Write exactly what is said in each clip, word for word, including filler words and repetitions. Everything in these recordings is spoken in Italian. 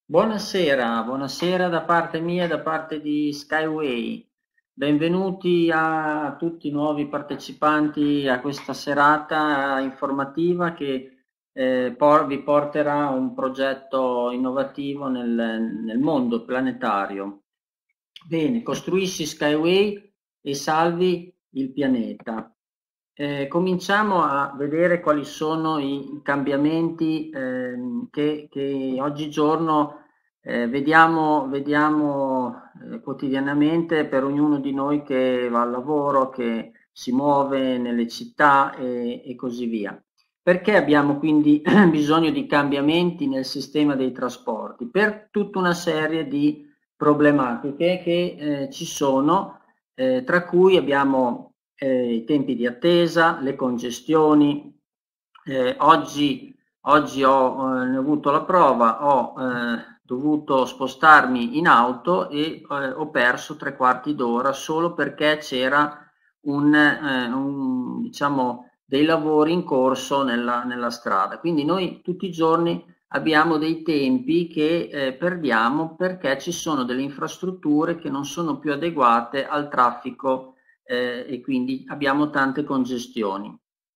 Buonasera, buonasera da parte mia e da parte di Skyway. Benvenuti a tutti i nuovi partecipanti a questa serata informativa che eh, por- vi porterà un progetto innovativo nel, nel mondo planetario. Bene, costruisci Skyway e salvi il pianeta. Eh, cominciamo a vedere quali sono i cambiamenti ehm, che, che oggigiorno eh, vediamo, vediamo eh, quotidianamente per ognuno di noi che va al lavoro, che si muove nelle città e, e così via. Perché abbiamo quindi bisogno di cambiamenti nel sistema dei trasporti? Per tutta una serie di problematiche che eh, ci sono, eh, tra cui abbiamo eh, i tempi di attesa, le congestioni. Eh, oggi, oggi ho, eh, ne ho avuto la prova, ho eh, dovuto spostarmi in auto e eh, ho perso tre quarti d'ora solo perché c'era un, eh, un, diciamo, dei lavori in corso nella, nella strada. Quindi noi tutti i giorni abbiamo dei tempi che eh, perdiamo perché ci sono delle infrastrutture che non sono più adeguate al traffico eh, e quindi abbiamo tante congestioni.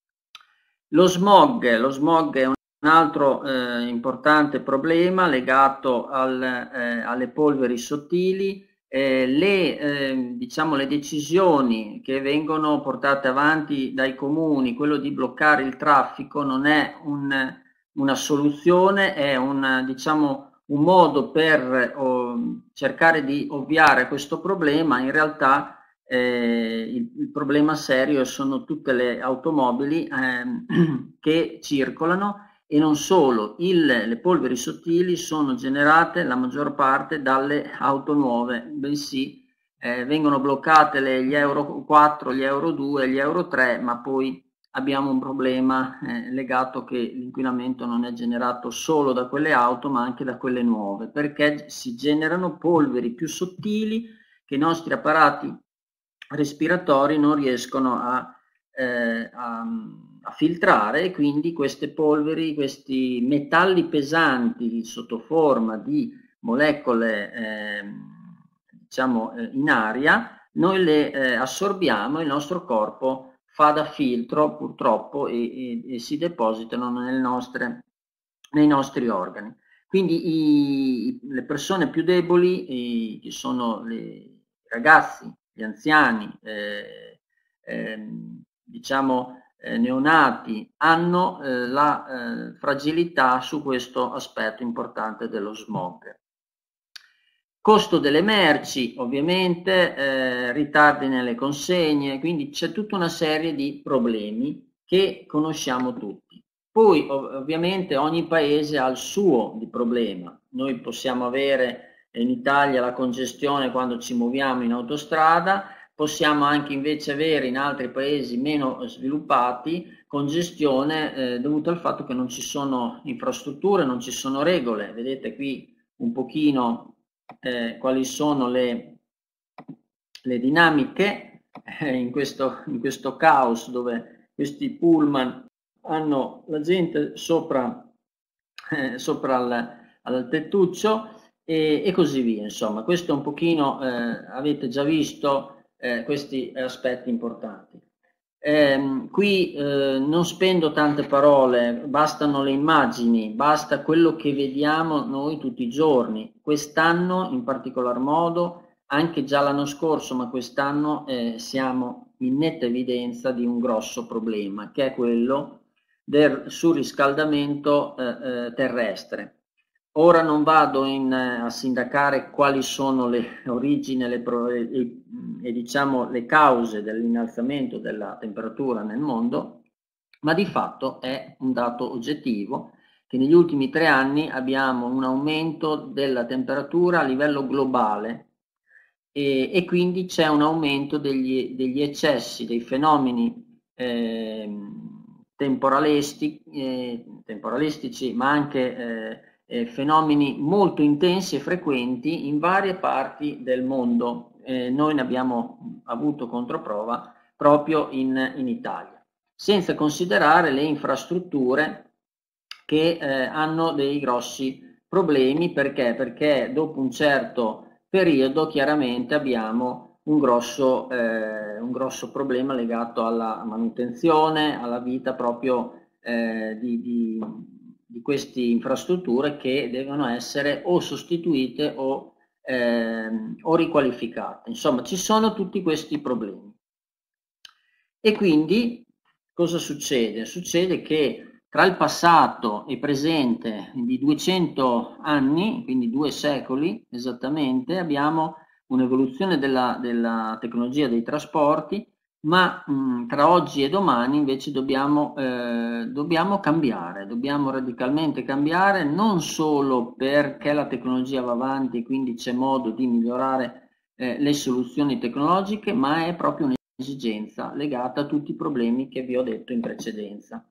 Lo smog, lo smog è un altro eh, importante problema legato al, eh, alle polveri sottili. Eh, le, eh, diciamo, le decisioni che vengono portate avanti dai comuni, quello di bloccare il traffico, non è un, una soluzione, è un, diciamo, un modo per oh, cercare di ovviare a questo problema. In realtà eh, il, il problema serio sono tutte le automobili ehm, che circolano e non solo, il, le polveri sottili sono generate la maggior parte dalle auto nuove, bensì eh, vengono bloccate le, gli Euro quattro, gli Euro due, gli Euro tre, ma poi abbiamo un problema eh, legato che l'inquinamento non è generato solo da quelle auto ma anche da quelle nuove, perché si generano polveri più sottili che i nostri apparati respiratori non riescono a, eh, a, a filtrare e quindi queste polveri, questi metalli pesanti sotto forma di molecole eh, diciamo eh, in aria, noi le eh, assorbiamo, il nostro corpo fa da filtro purtroppo e, e, e si depositano nelle nostre, nei nostri organi. Quindi i, le persone più deboli, i, che sono le, i ragazzi, gli anziani, eh, eh, diciamo eh, neonati, hanno eh, la eh, fragilità su questo aspetto importante dello smog. Costo delle merci, ovviamente, eh, ritardi nelle consegne, quindi c'è tutta una serie di problemi che conosciamo tutti. Poi ov- ovviamente ogni paese ha il suo di problema. Noi possiamo avere in Italia la congestione quando ci muoviamo in autostrada, possiamo anche invece avere in altri paesi meno sviluppati congestione eh, dovuta al fatto che non ci sono infrastrutture, non ci sono regole. Vedete qui un pochino eh, quali sono le, le dinamiche eh, in, questo, in questo caos dove questi pullman hanno la gente sopra, eh, sopra al, al tettuccio e, e così via. Insomma, questo è un pochino, eh, avete già visto eh, questi aspetti importanti. Eh, qui eh, non spendo tante parole, bastano le immagini, basta quello che vediamo noi tutti i giorni. Quest'anno in particolar modo, anche già l'anno scorso, ma quest'anno eh, siamo in netta evidenza di un grosso problema, che è quello del surriscaldamento eh, eh, terrestre. Ora non vado in, eh, a sindacare quali sono le origini le, e, e diciamo le cause dell'innalzamento della temperatura nel mondo, ma di fatto è un dato oggettivo che negli ultimi tre anni abbiamo un aumento della temperatura a livello globale e, e quindi c'è un aumento degli, degli eccessi, dei fenomeni eh, temporalisti, eh, temporalistici, ma anche eh, eh, fenomeni molto intensi e frequenti in varie parti del mondo. Eh, noi ne abbiamo avuto controprova proprio in, in Italia, senza considerare le infrastrutture che eh, hanno dei grossi problemi. Perché? Perché dopo un certo periodo chiaramente abbiamo un grosso, eh, un grosso problema legato alla manutenzione, alla vita proprio eh, di, di, di queste infrastrutture, che devono essere o sostituite o, eh, o riqualificate. Insomma, ci sono tutti questi problemi. E quindi cosa succede? Succede che tra il passato e il presente di duecento anni, quindi due secoli esattamente, abbiamo un'evoluzione della, della tecnologia dei trasporti, ma mh, tra oggi e domani invece dobbiamo, eh, dobbiamo cambiare, dobbiamo radicalmente cambiare, non solo perché la tecnologia va avanti e quindi c'è modo di migliorare eh, le soluzioni tecnologiche, ma è proprio un esigenza legata a tutti i problemi che vi ho detto in precedenza.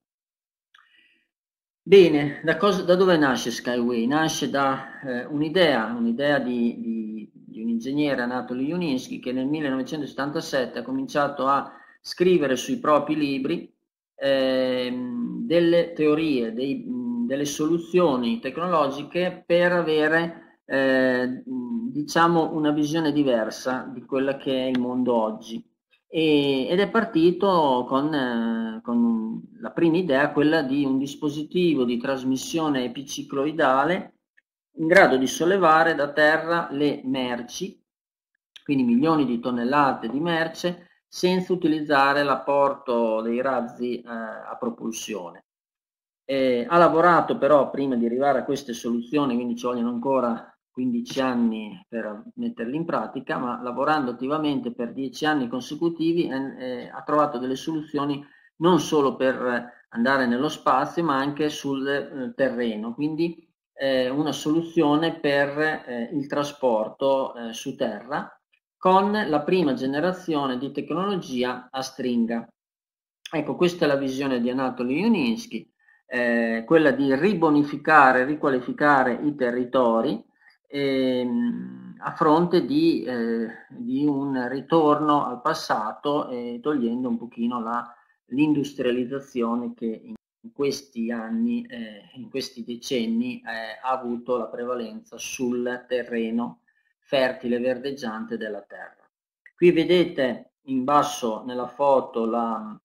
Bene, da, cosa, da dove nasce Skyway? Nasce da eh, un'idea, un'idea di, di, di un ingegnere, Anatoly Juninsky, che nel millenovecentosettantasette ha cominciato a scrivere sui propri libri eh, delle teorie, dei, delle soluzioni tecnologiche per avere eh, diciamo una visione diversa di quella che è il mondo oggi. E, ed è partito con, eh, con la prima idea, quella di un dispositivo di trasmissione epicicloidale in grado di sollevare da terra le merci, quindi milioni di tonnellate di merce, senza utilizzare l'apporto dei razzi eh, a propulsione. Eh, ha lavorato però, prima di arrivare a queste soluzioni, quindi ci vogliono ancora quindici anni per metterli in pratica, ma lavorando attivamente per dieci anni consecutivi eh, eh, ha trovato delle soluzioni non solo per andare nello spazio, ma anche sul eh, terreno, quindi eh, una soluzione per eh, il trasporto eh, su terra, con la prima generazione di tecnologia a stringa. Ecco, questa è la visione di Anatoly Juninsky, eh, quella di ribonificare, riqualificare i territori ehm, a fronte di, eh, di un ritorno al passato, eh, togliendo un pochino la, l'industrializzazione che in questi anni, eh, in questi decenni eh, ha avuto la prevalenza sul terreno fertile e verdeggiante della terra. Qui vedete in basso nella foto la,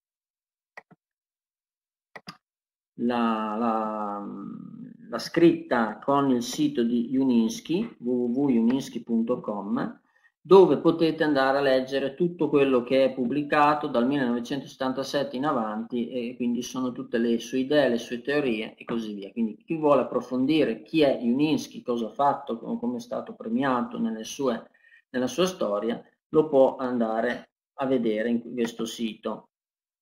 la, la, la scritta con il sito di Juninsky, w w w punto juninsky punto com, dove potete andare a leggere tutto quello che è pubblicato dal millenovecentosettantasette in avanti, e quindi sono tutte le sue idee, le sue teorie e così via. Quindi chi vuole approfondire chi è Juninsky, cosa ha fatto, come è stato premiato nelle sue, nella sua storia, lo può andare a vedere in questo sito.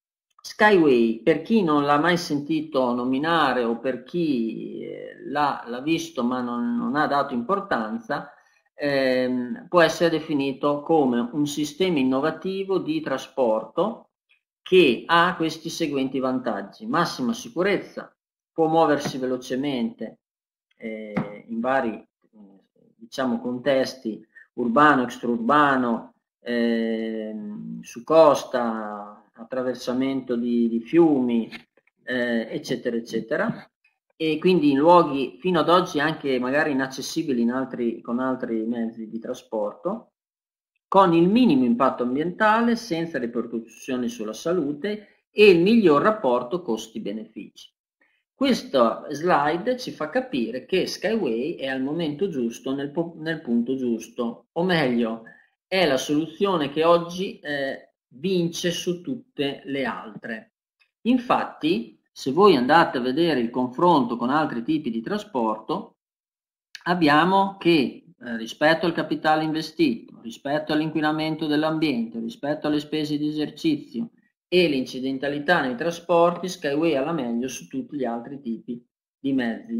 Skyway, per chi non l'ha mai sentito nominare o per chi l'ha, l'ha visto ma non, non ha dato importanza, ehm, può essere definito come un sistema innovativo di trasporto che ha questi seguenti vantaggi: massima sicurezza, può muoversi velocemente eh, in vari eh, diciamo contesti, urbano, extraurbano, eh, su costa, attraversamento di, di fiumi, eh, eccetera, eccetera, e quindi in luoghi fino ad oggi anche magari inaccessibili in altri, con altri mezzi di trasporto, con il minimo impatto ambientale, senza ripercussioni sulla salute e il miglior rapporto costi-benefici. Questa slide ci fa capire che Skyway è al momento giusto, nel, nel punto giusto, o meglio, è la soluzione che oggi eh, vince su tutte le altre. Infatti, se voi andate a vedere il confronto con altri tipi di trasporto, abbiamo che eh, rispetto al capitale investito, rispetto all'inquinamento dell'ambiente, rispetto alle spese di esercizio e l'incidentalità nei trasporti, Skyway ha la meglio su tutti gli altri tipi di mezzi.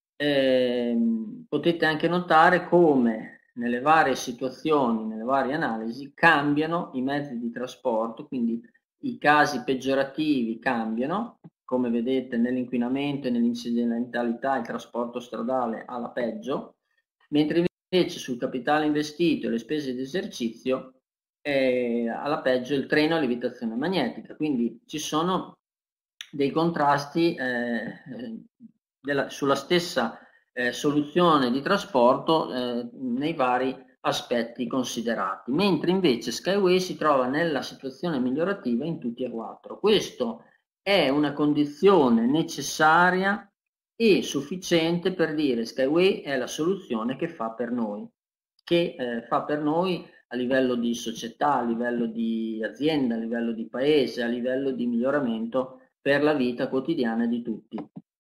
Eh, potete anche notare come nelle varie situazioni, nelle varie analisi, cambiano i mezzi di trasporto, quindi i casi peggiorativi cambiano, come vedete nell'inquinamento e nell'incidentalità il trasporto stradale ha la peggio, mentre invece sul capitale investito e le spese di esercizio eh, alla peggio il treno a levitazione magnetica. Quindi ci sono dei contrasti eh, della, sulla stessa eh, soluzione di trasporto eh, nei vari aspetti considerati, mentre invece Skyway si trova nella situazione migliorativa in tutti e quattro. Questo è una condizione necessaria e sufficiente per dire Skyway è la soluzione che fa per noi, che eh, fa per noi a livello di società, a livello di azienda, a livello di paese, a livello di miglioramento per la vita quotidiana di tutti.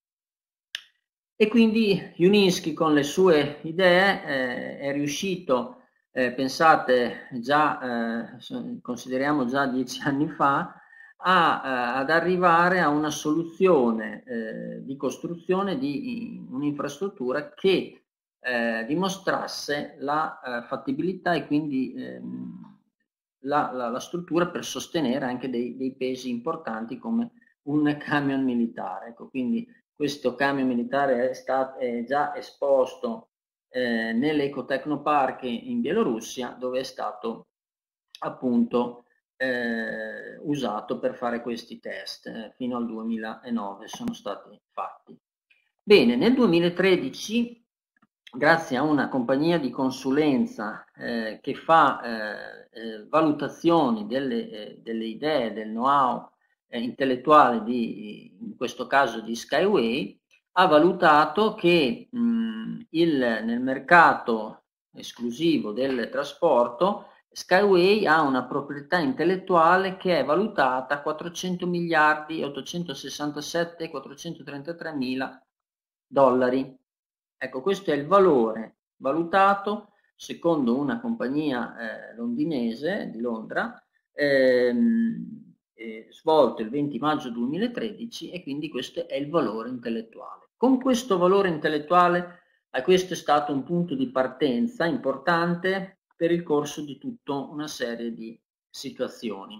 E quindi Juniski con le sue idee eh, è riuscito, eh, pensate già, eh, consideriamo già dieci anni fa, a, a, ad arrivare a una soluzione eh, di costruzione di un'infrastruttura che eh, dimostrasse la eh, fattibilità e quindi ehm, la, la, la struttura per sostenere anche dei, dei pesi importanti come un camion militare. Ecco, quindi questo camion militare è, stato, è già esposto eh, nell'Ecotecnopark in Bielorussia, dove è stato appunto eh, usato per fare questi test. Eh, fino al duemilanove sono stati fatti. Bene, nel duemilatredici, grazie a una compagnia di consulenza eh, che fa eh, eh, valutazioni delle, eh, delle idee, del know-how eh, intellettuale, di, in questo caso di Skyway, ha valutato che mh, il, nel mercato esclusivo del trasporto Skyway ha una proprietà intellettuale che è valutata a quattrocento miliardi ottocentosessantasette quattrocentotrentatré mila dollari. Ecco, questo è il valore valutato secondo una compagnia eh, londinese di Londra, ehm, eh, svolto il venti maggio duemilatredici, e quindi questo è il valore intellettuale. Con questo valore intellettuale, eh, questo è stato un punto di partenza importante per il corso di tutta una serie di situazioni.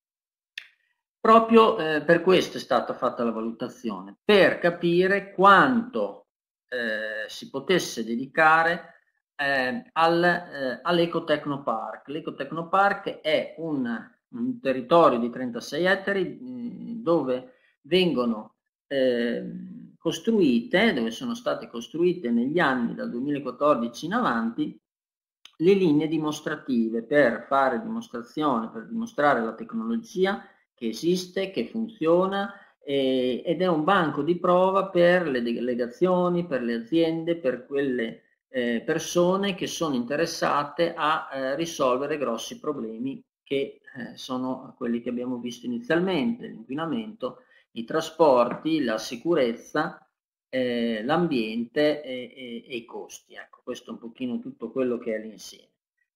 Proprio eh, per questo è stata fatta la valutazione, per capire quanto eh, si potesse dedicare eh, al, eh, all'Ecotecnopark. L'Ecotecnopark è un, un territorio di trentasei ettari mh, dove vengono eh, costruite, dove sono state costruite negli anni dal duemilaquattordici in avanti le linee dimostrative per fare dimostrazione, per dimostrare la tecnologia che esiste, che funziona, eh, ed è un banco di prova per le delegazioni, per le aziende, per quelle eh, persone che sono interessate a eh, risolvere grossi problemi che eh, sono quelli che abbiamo visto inizialmente: l'inquinamento, i trasporti, la sicurezza, eh, l'ambiente e, e, e i costi. Ecco, questo è un pochino tutto quello che è l'insieme.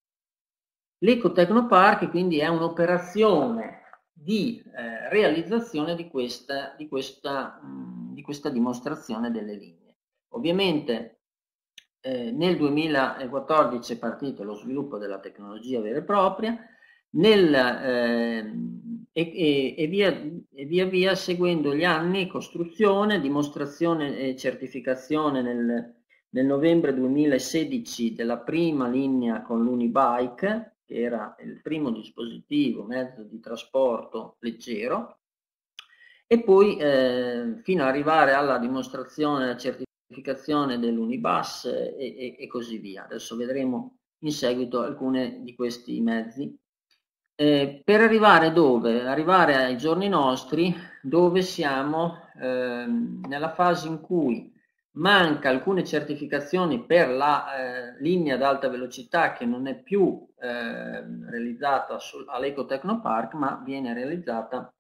L'Ecotecnopark quindi è un'operazione di eh, realizzazione di questa, di, questa, mh, di questa dimostrazione delle linee. Ovviamente eh, nel duemilaquattordici è partito lo sviluppo della tecnologia vera e propria, nel, eh, e, e, e, via, e via via seguendo gli anni, costruzione, dimostrazione e certificazione nel, nel novembre duemilasedici della prima linea con l'Unibike, che era il primo dispositivo, mezzo di trasporto leggero, e poi eh, fino ad arrivare alla dimostrazione, alla certificazione dell'Unibus e, e, e così via. Adesso vedremo in seguito alcuni di questi mezzi. Eh, per arrivare dove? Arrivare ai giorni nostri, dove siamo eh, nella fase in cui manca alcune certificazioni per la eh, linea ad alta velocità, che non è più eh, realizzata all'Ecotecnopark, ma viene realizzata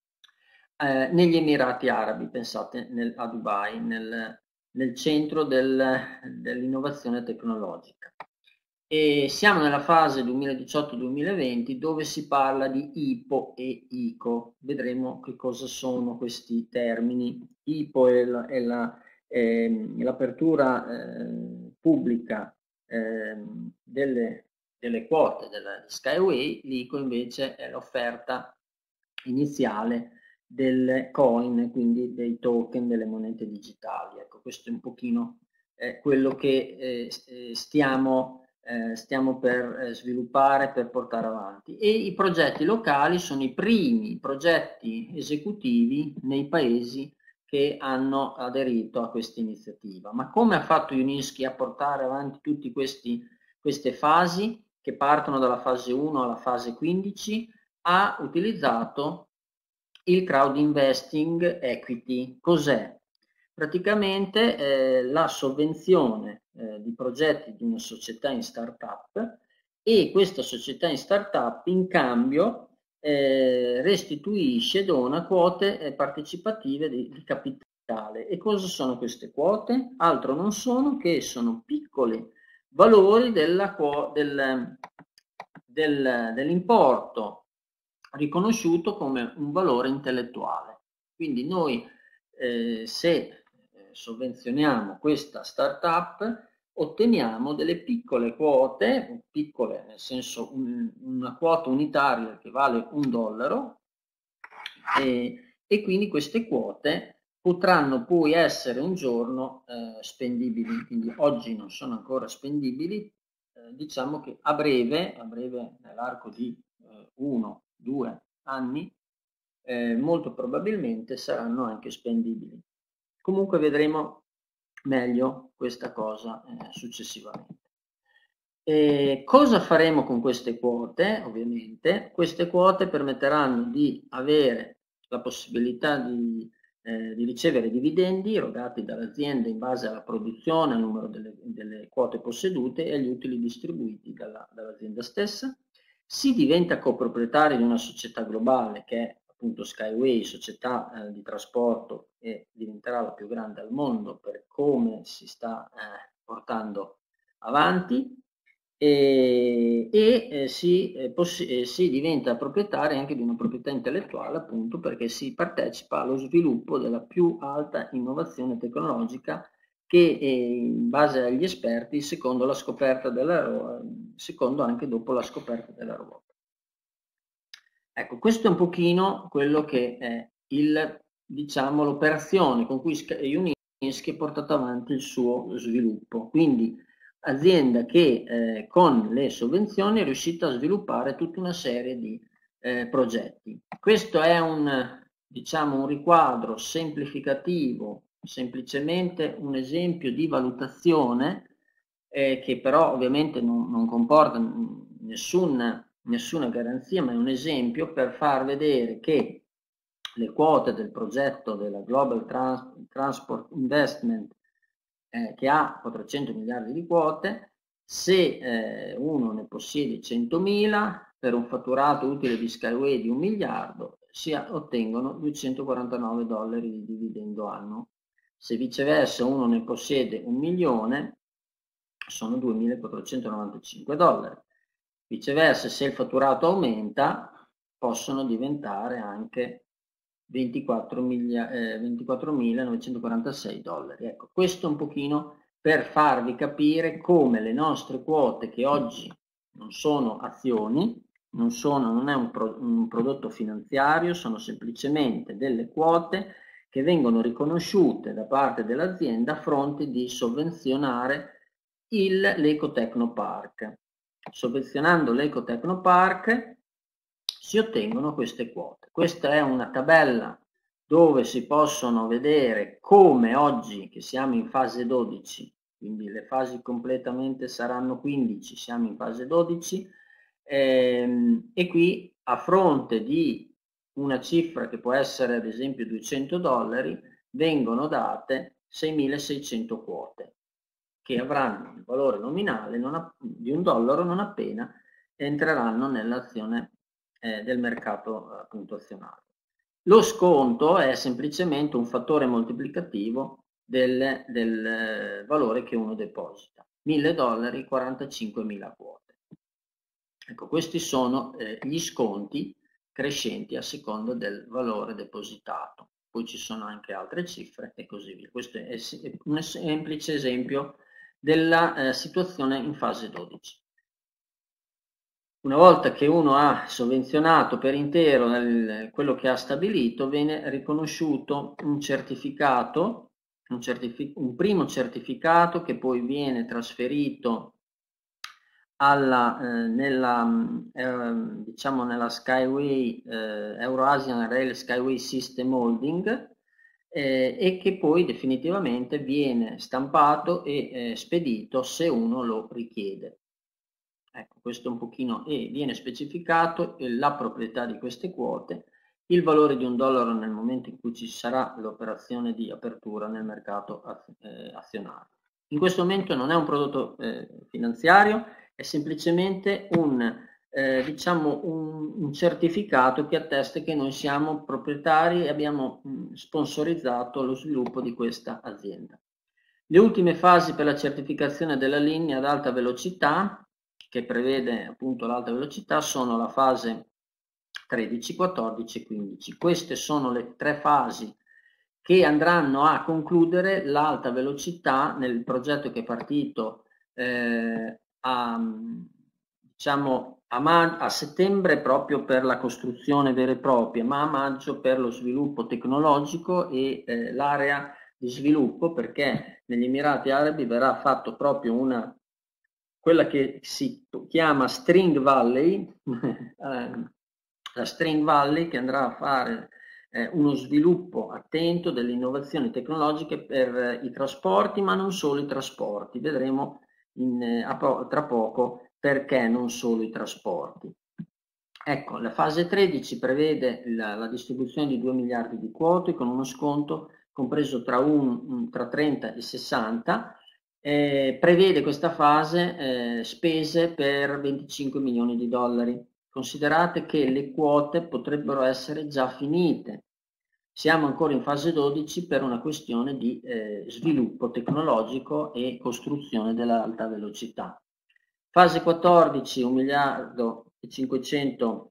eh, negli Emirati Arabi, pensate nel, a Dubai, nel, nel centro del, dell'innovazione tecnologica. E siamo nella fase duemiladiciotto duemilaventi, dove si parla di I P O e I C O. Vedremo che cosa sono questi termini. I P O è, la, è la, eh, l'apertura eh, pubblica eh, delle, delle quote della Skyway, l'I C O invece è l'offerta iniziale del coin, quindi dei token, delle monete digitali. Ecco, questo è un pochino eh, quello che eh, stiamo Eh, stiamo per eh, sviluppare, per portare avanti. E i progetti locali sono i primi progetti esecutivi nei paesi che hanno aderito a questa iniziativa. Ma come ha fatto Unischi a portare avanti tutte queste fasi, che partono dalla fase uno alla fase quindici? Ha utilizzato il crowd investing equity. Cos'è? Praticamente eh, la sovvenzione eh, di progetti di una società in startup, e questa società in startup in cambio eh, restituisce, dona quote eh, partecipative di, di capitale. E cosa sono queste quote? Altro non sono che sono piccoli valori della, del, del, dell'importo riconosciuto come un valore intellettuale. Quindi noi eh, se eh, sovvenzioniamo questa startup otteniamo delle piccole quote, piccole nel senso un, una quota unitaria che vale un dollaro, e, e quindi queste quote potranno poi essere un giorno eh, spendibili, quindi oggi non sono ancora spendibili, eh, diciamo che a breve, a breve nell'arco di eh, uno, due anni, eh, molto probabilmente saranno anche spendibili. Comunque vedremo meglio questa cosa eh, successivamente. E cosa faremo con queste quote? Ovviamente queste quote permetteranno di avere la possibilità di, eh, di ricevere dividendi erogati dall'azienda in base alla produzione, al numero delle, delle quote possedute e agli utili distribuiti dalla, dall'azienda stessa. Si diventa coproprietario di una società globale che è appunto Skyway, società eh, di trasporto, e diventerà la più grande al mondo per come si sta eh, portando avanti. E, e eh, si, eh, eh, si diventa proprietario anche di una proprietà intellettuale, appunto perché si partecipa allo sviluppo della più alta innovazione tecnologica che eh, in base agli esperti, secondo la scoperta della secondo anche dopo la scoperta della ruota. Ecco, questo è un pochino quello che è il, diciamo, l'operazione con cui Unischi ha portato avanti il suo sviluppo. Quindi azienda che eh, con le sovvenzioni è riuscita a sviluppare tutta una serie di eh, progetti. Questo è un, diciamo, un riquadro semplificativo, semplicemente un esempio di valutazione eh, che però ovviamente non, non comporta nessun, nessuna garanzia, ma è un esempio per far vedere che le quote del progetto della Global Trans Transport Investment, eh, che ha quattrocento miliardi di quote, se eh, uno ne possiede centomila, per un fatturato utile di Skyway di un miliardo, si ottengono duecentoquarantanove dollari di dividendo annuo. Se viceversa uno ne possiede un milione, sono duemilaquattrocentonovantacinque dollari. Viceversa, se il fatturato aumenta, possono diventare anche ventiquattromilanovecentoquarantasei dollari. Ecco, questo un pochino per farvi capire come le nostre quote, che oggi non sono azioni, non, sono, non è un, pro, un prodotto finanziario, sono semplicemente delle quote che vengono riconosciute da parte dell'azienda a fronte di sovvenzionare l'Ecotecnopark. Sovvenzionando l'Ecotecnopark si ottengono queste quote. Questa è una tabella dove si possono vedere come oggi, che siamo in fase dodici, quindi le fasi completamente saranno quindici, siamo in fase dodici, ehm, e qui a fronte di una cifra che può essere ad esempio duecento dollari, vengono date seimilaseicento quote, che avranno il valore nominale non di un dollaro non appena entreranno nell'azione eh, del mercato appunto azionario. Lo sconto è semplicemente un fattore moltiplicativo del, del valore che uno deposita. mille dollari, quarantacinquemila quote. Ecco, questi sono eh, gli sconti crescenti a seconda del valore depositato. Poi ci sono anche altre cifre e così via. Questo è un semplice esempio della eh, situazione in fase dodici. Una volta che uno ha sovvenzionato per intero il, quello che ha stabilito, viene riconosciuto un certificato, un, certific un primo certificato che poi viene trasferito alla, eh, nella, eh, diciamo nella Skyway, eh, Eurasian Rail Skyway System Holding, eh, e che poi definitivamente viene stampato e eh, spedito se uno lo richiede. Ecco, questo un pochino, e viene specificato la proprietà di queste quote, il valore di un dollaro nel momento in cui ci sarà l'operazione di apertura nel mercato eh, azionario. In questo momento non è un prodotto eh, finanziario, è semplicemente un, eh, diciamo un, un certificato che attesta che noi siamo proprietari e abbiamo mh, sponsorizzato lo sviluppo di questa azienda. Le ultime fasi per la certificazione della linea ad alta velocità, che prevede appunto l'alta velocità, sono la fase tredici, quattordici e quindici. Queste sono le tre fasi che andranno a concludere l'alta velocità nel progetto che è partito eh, a, diciamo, a, a settembre proprio per la costruzione vera e propria, ma a maggio per lo sviluppo tecnologico e eh, l'area di sviluppo, perché negli Emirati Arabi verrà fatto proprio una quella che si chiama String Valley, la String Valley, che andrà a fare eh, uno sviluppo attento delle innovazioni tecnologiche per eh, i trasporti, ma non solo i trasporti. Vedremo in, eh, po- tra poco perché non solo i trasporti. Ecco, la fase tredici prevede la, la distribuzione di due miliardi di quote con uno sconto compreso tra, un, tra trenta e sessanta. Eh, prevede questa fase eh, spese per venticinque milioni di dollari. Considerate che le quote potrebbero essere già finite. Siamo ancora in fase dodici per una questione di eh, sviluppo tecnologico e costruzione dell'alta velocità. Fase quattordici, un miliardo e cinquecento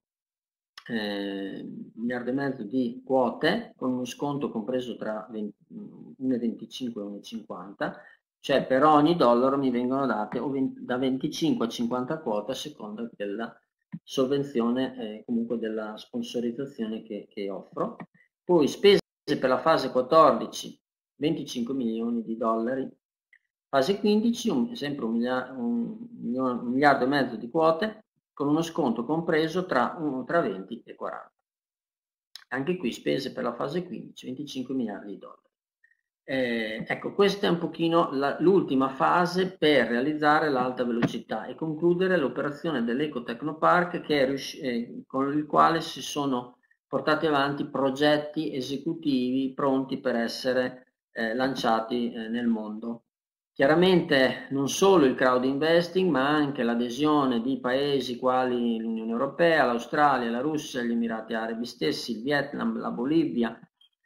eh, miliardi e mezzo di quote con uno sconto compreso tra uno virgola venticinque e uno virgola cinquanta, cioè per ogni dollaro mi vengono date da venticinque a cinquanta quote a seconda della sovvenzione, eh, comunque della sponsorizzazione che, che offro. Poi spese per la fase quattordici, venticinque milioni di dollari. Fase quindici, un, sempre un miliardo, un, un miliardo e mezzo di quote con uno sconto compreso tra, un, tra venti e quaranta. Anche qui spese per la fase quindici, venticinque miliardi di dollari. Eh, ecco, questa è un pochino l'ultima fase per realizzare l'alta velocità e concludere l'operazione dell'Eco Technopark, che è eh, con il quale si sono portati avanti progetti esecutivi pronti per essere eh, lanciati eh, nel mondo. Chiaramente non solo il crowd investing, ma anche l'adesione di paesi quali l'Unione Europea, l'Australia, la Russia, gli Emirati Arabi stessi, il Vietnam, la Bolivia,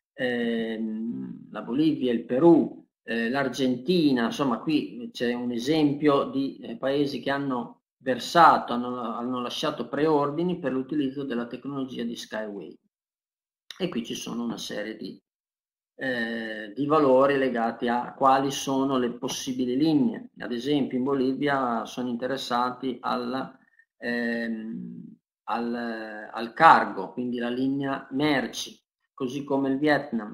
ehm, la Bolivia, il Perù, eh, l'Argentina, insomma qui c'è un esempio di eh, paesi che hanno versato, hanno, hanno lasciato preordini per l'utilizzo della tecnologia di Skyway. E qui ci sono una serie di Eh, di valori legati a quali sono le possibili linee. Ad esempio in Bolivia sono interessati al, ehm, al, al cargo, quindi la linea merci, così come il Vietnam.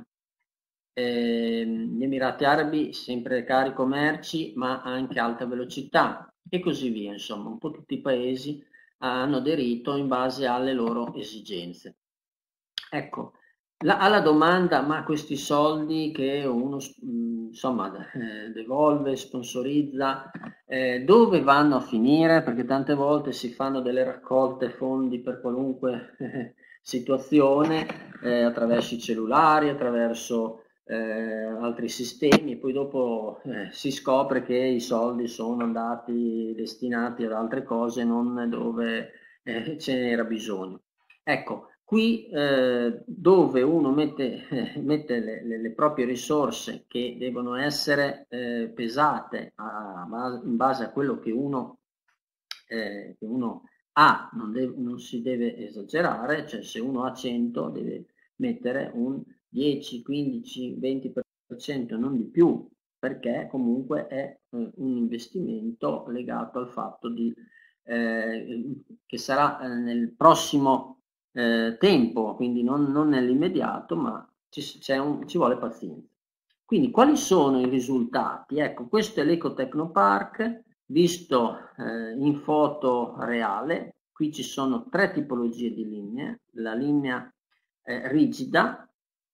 Eh, gli Emirati Arabi sempre carico merci, ma anche alta velocità e così via. Insomma, un po' tutti i paesi hanno aderito in base alle loro esigenze. Ecco, la, alla domanda, ma questi soldi che uno insomma eh, devolve, sponsorizza, eh, dove vanno a finire? Perché tante volte si fanno delle raccolte fondi per qualunque eh, situazione eh, attraverso i cellulari, attraverso eh, altri sistemi e poi dopo eh, si scopre che i soldi sono andati destinati ad altre cose, non dove eh, ce n'era bisogno. Ecco, qui eh, dove uno mette, eh, mette le, le, le proprie risorse che devono essere eh, pesate a, a, in base a quello che uno, eh, che uno ha, non, deve, non si deve esagerare, cioè se uno ha cento deve mettere un dieci, quindici, venti per cento, non di più, perché comunque è eh, un investimento legato al fatto di, eh, che sarà eh, nel prossimo Eh, tempo, quindi non, non nell'immediato, ma ci, c'è un, ci vuole pazienza. Quindi quali sono i risultati? Ecco, questo è l'Eco Technopark visto eh, in foto reale. Qui ci sono tre tipologie di linee, la linea eh, rigida,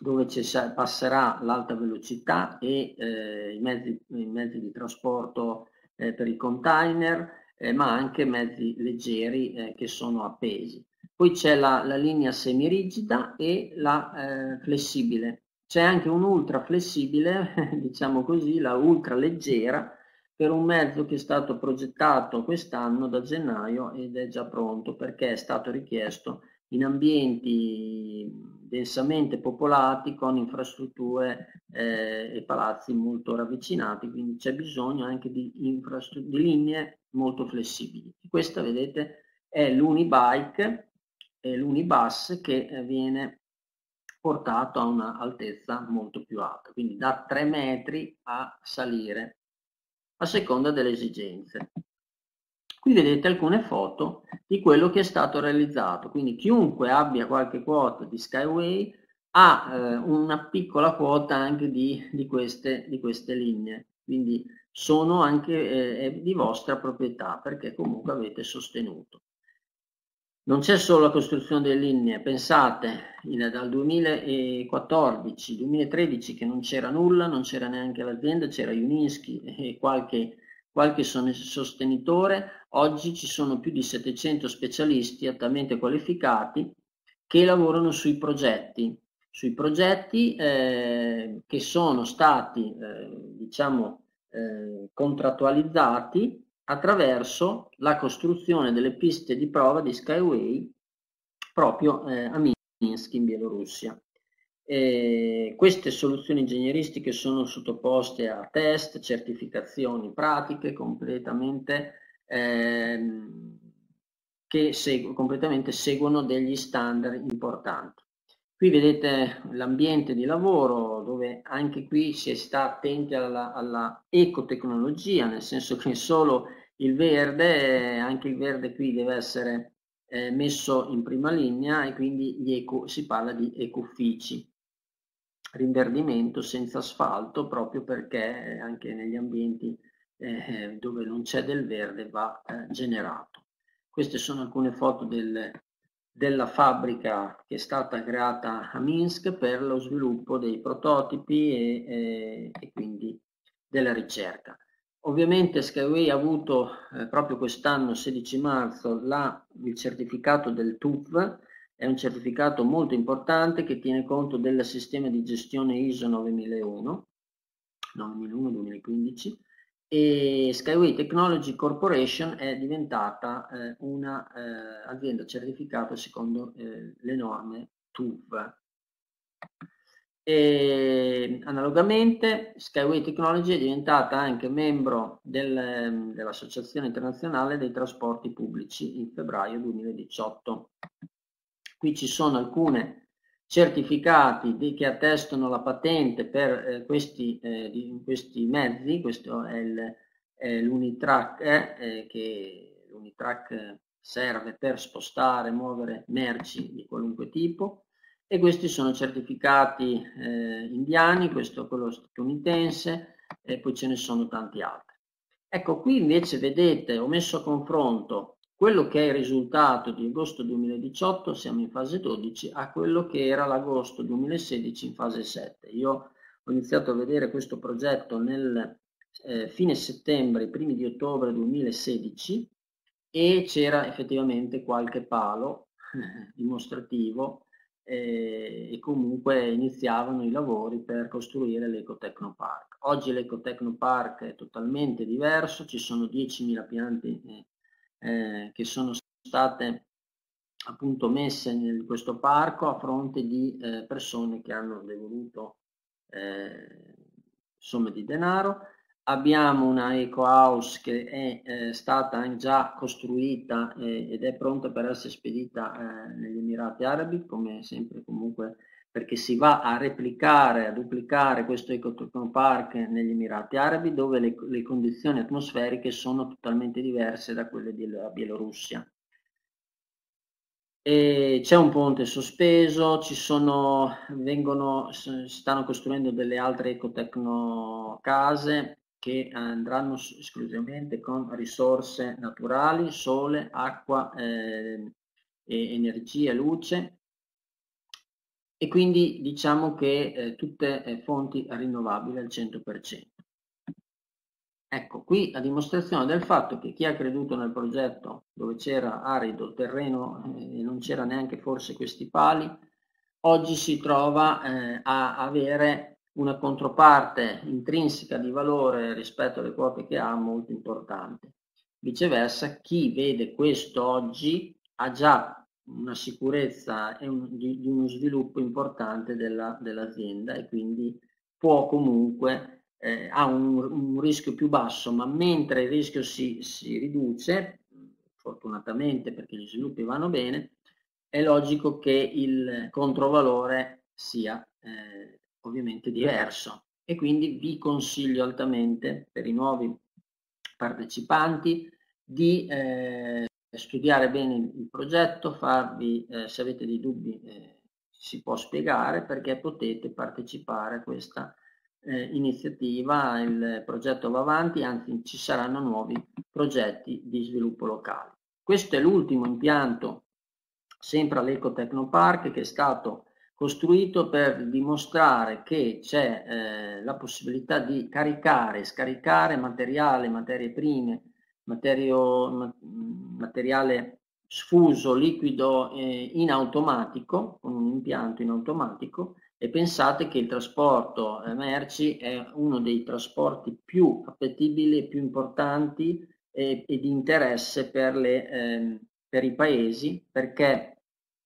dove passerà l'alta velocità e eh, i, mezzi, i mezzi di trasporto eh, per i container, eh, ma anche mezzi leggeri eh, che sono appesi. Poi c'è la, la linea semirigida e la eh, flessibile. C'è anche un'ultra flessibile, diciamo così, la ultra leggera, per un mezzo che è stato progettato quest'anno da gennaio ed è già pronto perché è stato richiesto in ambienti densamente popolati con infrastrutture eh, e palazzi molto ravvicinati, quindi c'è bisogno anche di, di linee molto flessibili. Questa, vedete, è l'unibike e l'unibus che viene portato a una altezza molto più alta, quindi da tre metri a salire a seconda delle esigenze. Qui vedete alcune foto di quello che è stato realizzato, quindi chiunque abbia qualche quota di Skyway ha eh, una piccola quota anche di, di, queste, di queste linee, quindi sono anche eh, di vostra proprietà perché comunque avete sostenuto. Non c'è solo la costruzione delle linee, pensate, in, dal duemilaquattordici duemilatredici che non c'era nulla, non c'era neanche l'azienda, c'era Juninski e qualche, qualche sostenitore, oggi ci sono più di settecento specialisti altamente qualificati che lavorano sui progetti, sui progetti eh, che sono stati, eh, diciamo, eh, contrattualizzati attraverso la costruzione delle piste di prova di Skyway proprio eh, a Minsk in Bielorussia. E queste soluzioni ingegneristiche sono sottoposte a test, certificazioni pratiche completamente, ehm, che segu- completamente seguono degli standard importanti. Qui vedete l'ambiente di lavoro dove anche qui si sta attenti alla, alla ecotecnologia, nel senso che solo il verde, anche il verde qui deve essere eh, messo in prima linea e quindi gli eco, si parla di ecoffici, rinverdimento senza asfalto proprio perché anche negli ambienti eh, dove non c'è del verde va eh, generato. Queste sono alcune foto del, della fabbrica che è stata creata a Minsk per lo sviluppo dei prototipi e, e, e quindi della ricerca. Ovviamente Skyway ha avuto eh, proprio quest'anno, sedici marzo, la, il certificato del T U V, è un certificato molto importante che tiene conto del sistema di gestione I S O novemilauno, novemilauno duemilaquindici, e Skyway Technology Corporation è diventata eh, un'azienda eh, certificata secondo eh, le norme T U V. E, analogamente Skyway Technology è diventata anche membro del, dell'Associazione Internazionale dei Trasporti Pubblici in febbraio duemiladiciotto. Qui ci sono alcuni certificati di, che attestano la patente per eh, questi, eh, di, questi mezzi. Questo è l'Unitrack, eh, che l'Unitrack serve per spostare, muovere merci di qualunque tipo. E questi sono certificati eh, indiani, questo è quello statunitense, e poi ce ne sono tanti altri. Ecco, qui invece vedete, ho messo a confronto quello che è il risultato di agosto duemiladiciotto, siamo in fase dodici, a quello che era l'agosto duemilasedici in fase sette. Io ho iniziato a vedere questo progetto nel eh, fine settembre, primi di ottobre duemilasedici, e c'era effettivamente qualche palo eh, dimostrativo eh, e comunque iniziavano i lavori per costruire l'Ecotecnopark. Oggi l'Ecotecnopark è totalmente diverso, ci sono diecimila piante eh, eh, che sono state appunto messe in questo parco a fronte di eh, persone che hanno devoluto eh, somme di denaro. Abbiamo una eco house che è eh, stata già costruita eh, ed è pronta per essere spedita eh, negli Emirati Arabi, come sempre comunque, perché si va a replicare, a duplicare questo ecotecnopark negli Emirati Arabi, dove le, le condizioni atmosferiche sono totalmente diverse da quelle della Bielorussia. C'è un ponte sospeso, ci sono, vengono, stanno costruendo delle altre ecotecno case che andranno esclusivamente con risorse naturali, sole, acqua, eh, e energia, luce. e quindi diciamo che eh, tutte eh, fonti rinnovabili al cento per cento. Ecco, qui a dimostrazione del fatto che chi ha creduto nel progetto dove c'era arido terreno e eh, non c'era neanche forse questi pali, oggi si trova eh, a avere una controparte intrinseca di valore rispetto alle quote che ha molto importante. Viceversa, chi vede questo oggi ha già una sicurezza e un, di, di uno sviluppo importante della, dell'azienda e quindi può comunque Eh, ha un, un rischio più basso, ma mentre il rischio si, si riduce, fortunatamente perché gli sviluppi vanno bene, è logico che il controvalore sia eh, ovviamente diverso e quindi vi consiglio altamente per i nuovi partecipanti di eh, studiare bene il progetto, farvi, eh, se avete dei dubbi eh, si può spiegare perché potete partecipare a questa Eh, iniziativa, il progetto va avanti, anzi ci saranno nuovi progetti di sviluppo locale. Questo è l'ultimo impianto, sempre all'Ecotecnopark, che è stato costruito per dimostrare che c'è eh, la possibilità di caricare e scaricare materiale, materie prime, materio, ma, materiale sfuso, liquido eh, in automatico, con un impianto in automatico, e pensate che il trasporto merci è uno dei trasporti più appetibili e più importanti e, e di interesse per, le, eh, per i paesi, perché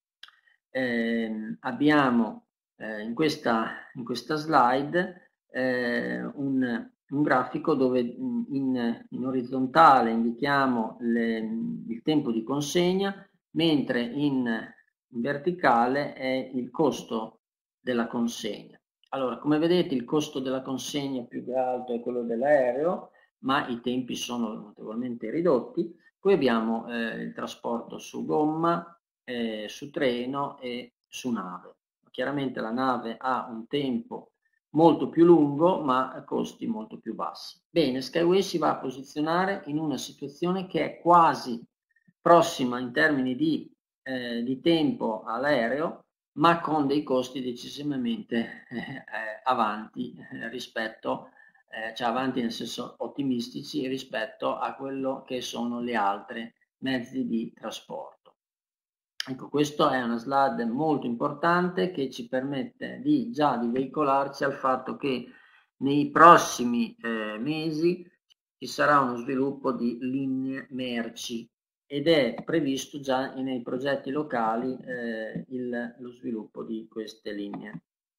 eh, abbiamo eh, in, questa, in questa slide eh, un, un grafico dove in, in orizzontale indichiamo le, il tempo di consegna, mentre in, in verticale è il costo della consegna. Allora, come vedete, il costo della consegna più alto è quello dell'aereo, ma i tempi sono notevolmente ridotti. Poi abbiamo eh, il trasporto su gomma, eh, su treno e su nave. Chiaramente la nave ha un tempo molto più lungo, ma costi molto più bassi. Bene, Skyway si va a posizionare in una situazione che è quasi prossima in termini di, eh, di tempo all'aereo, ma con dei costi decisamente eh, avanti eh, rispetto, eh, cioè avanti nel senso ottimistici rispetto a quello che sono le altre mezzi di trasporto. Ecco, questa è una slide molto importante che ci permette di già di veicolarci al fatto che nei prossimi eh, mesi ci sarà uno sviluppo di linee merci ed è previsto già nei progetti locali eh, il, lo sviluppo di queste linee.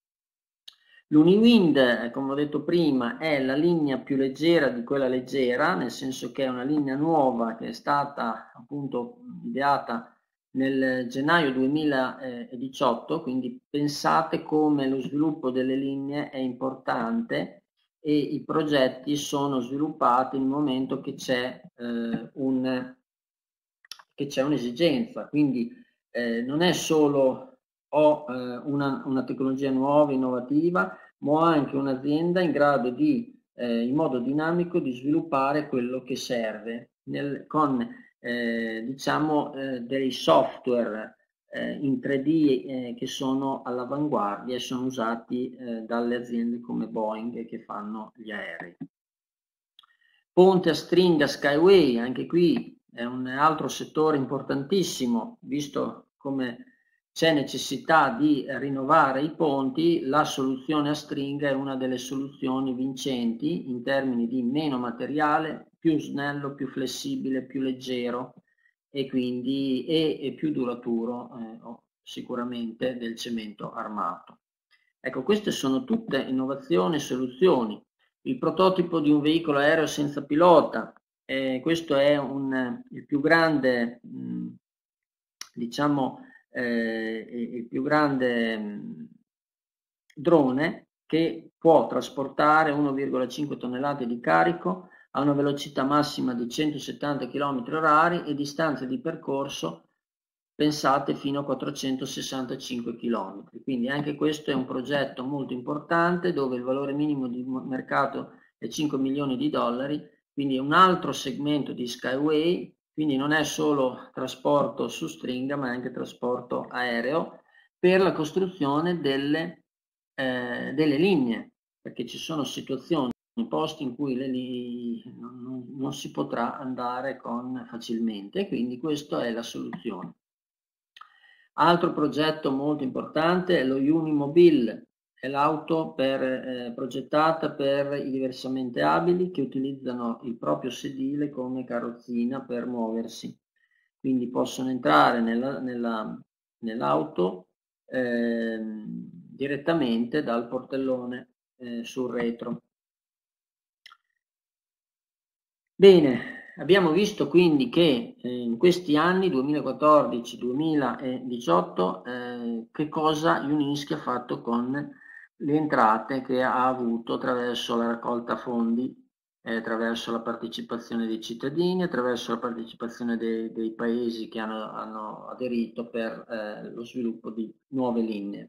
L'Uniwind, come ho detto prima, è la linea più leggera di quella leggera, nel senso che è una linea nuova che è stata appunto ideata nel gennaio duemiladiciotto, quindi pensate come lo sviluppo delle linee è importante e i progetti sono sviluppati nel momento che c'è eh, un che c'è un'esigenza, quindi eh, non è solo ho eh, una, una tecnologia nuova, innovativa, ma ho anche un'azienda in grado di, eh, in modo dinamico, di sviluppare quello che serve nel, con eh, diciamo eh, dei software eh, in tre D eh, che sono all'avanguardia e sono usati eh, dalle aziende come Boeing che fanno gli aerei. Ponte a stringa Skyway, anche qui è un altro settore importantissimo, visto come c'è necessità di rinnovare i ponti, la soluzione a stringa è una delle soluzioni vincenti in termini di meno materiale, più snello, più flessibile, più leggero e quindi e, e più duraturo eh, sicuramente del cemento armato. Ecco, queste sono tutte innovazioni e soluzioni. Il prototipo di un veicolo aereo senza pilota, eh, questo è un, il più grande, mh, diciamo, eh, il più grande mh, drone che può trasportare uno virgola cinque tonnellate di carico a una velocità massima di centosettanta chilometri orari e distanze di percorso pensate fino a quattrocentosessantacinque chilometri. Quindi anche questo è un progetto molto importante dove il valore minimo di mercato è cinque milioni di dollari, quindi è un altro segmento di Skyway, quindi non è solo trasporto su stringa ma è anche trasporto aereo per la costruzione delle, eh, delle linee, perché ci sono situazioni, posti in cui le linee non, non si potrà andare con facilmente, quindi questa è la soluzione. Altro progetto molto importante è lo Unimobil, è l'auto per, eh, progettata per i diversamente abili che utilizzano il proprio sedile come carrozzina per muoversi. Quindi possono entrare nella, nella, nell'auto eh, direttamente dal portellone eh, sul retro. Bene, abbiamo visto quindi che eh, in questi anni duemilaquattordici duemiladiciotto eh, che cosa Unischi ha fatto con le entrate che ha avuto attraverso la raccolta fondi, eh, attraverso la partecipazione dei cittadini, attraverso la partecipazione dei, dei paesi che hanno, hanno aderito per eh, lo sviluppo di nuove linee.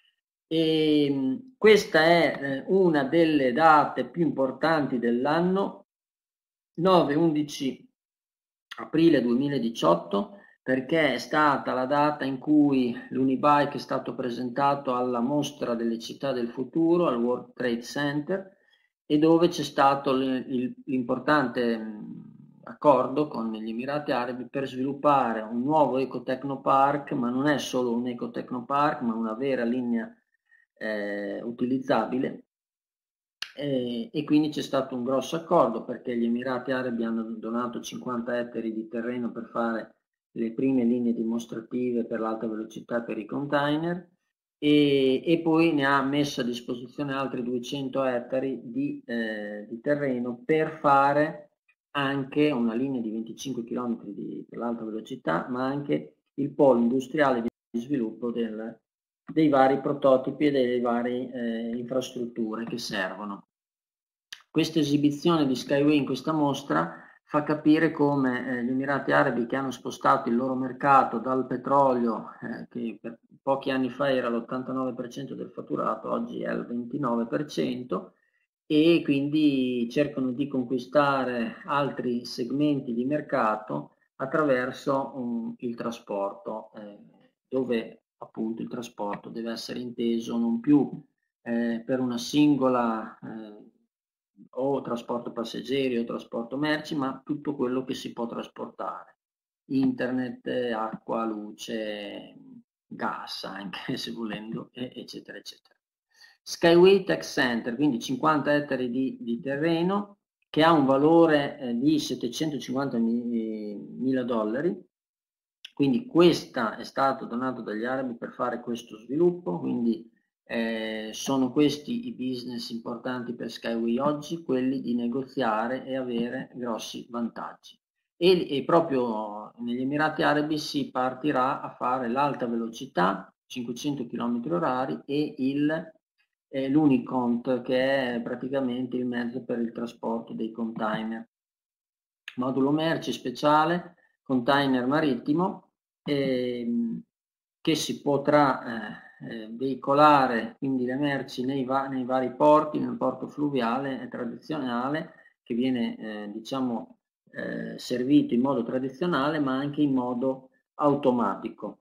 E, questa è eh, una delle date più importanti dell'anno, nove undici aprile duemiladiciotto, perché è stata la data in cui l'Unibike è stato presentato alla mostra delle città del futuro, al World Trade Center, e dove c'è stato l'importante accordo con gli Emirati Arabi per sviluppare un nuovo ecotecnopark, ma non è solo un ecotecnopark, ma una vera linea eh, utilizzabile. E, e quindi c'è stato un grosso accordo perché gli Emirati Arabi hanno donato cinquanta ettari di terreno per fare le prime linee dimostrative per l'alta velocità per i container e, e poi ne ha messo a disposizione altri duecento ettari di, eh, di terreno per fare anche una linea di venticinque chilometri di, per l'alta velocità, ma anche il polo industriale di sviluppo del, dei vari prototipi e delle varie eh, infrastrutture che servono. Questa esibizione di Skyway in questa mostra fa capire come eh, gli Emirati Arabi, che hanno spostato il loro mercato dal petrolio, eh, che per pochi anni fa era l'ottantanove per cento del fatturato, oggi è il ventinove per cento, e quindi cercano di conquistare altri segmenti di mercato attraverso um, il trasporto, eh, dove appunto il trasporto deve essere inteso non più eh, per una singola eh, o trasporto passeggeri o trasporto merci, ma tutto quello che si può trasportare, internet, acqua, luce, gas anche se volendo, eccetera eccetera. Skyway Tech Center, quindi cinquanta ettari di, di terreno, che ha un valore eh, di settecentocinquantamila dollari, quindi questa è stato donato dagli arabi per fare questo sviluppo, quindi eh, sono questi i business importanti per Skyway oggi, quelli di negoziare e avere grossi vantaggi. E, e proprio negli Emirati Arabi si partirà a fare l'alta velocità, cinquecento chilometri orari, e il eh, l'Unicont, che è praticamente il mezzo per il trasporto dei container. Modulo merci speciale, container marittimo, eh, che si potrà eh, veicolare quindi le merci nei, va nei vari porti, nel porto fluviale e tradizionale, che viene eh, diciamo eh, servito in modo tradizionale ma anche in modo automatico.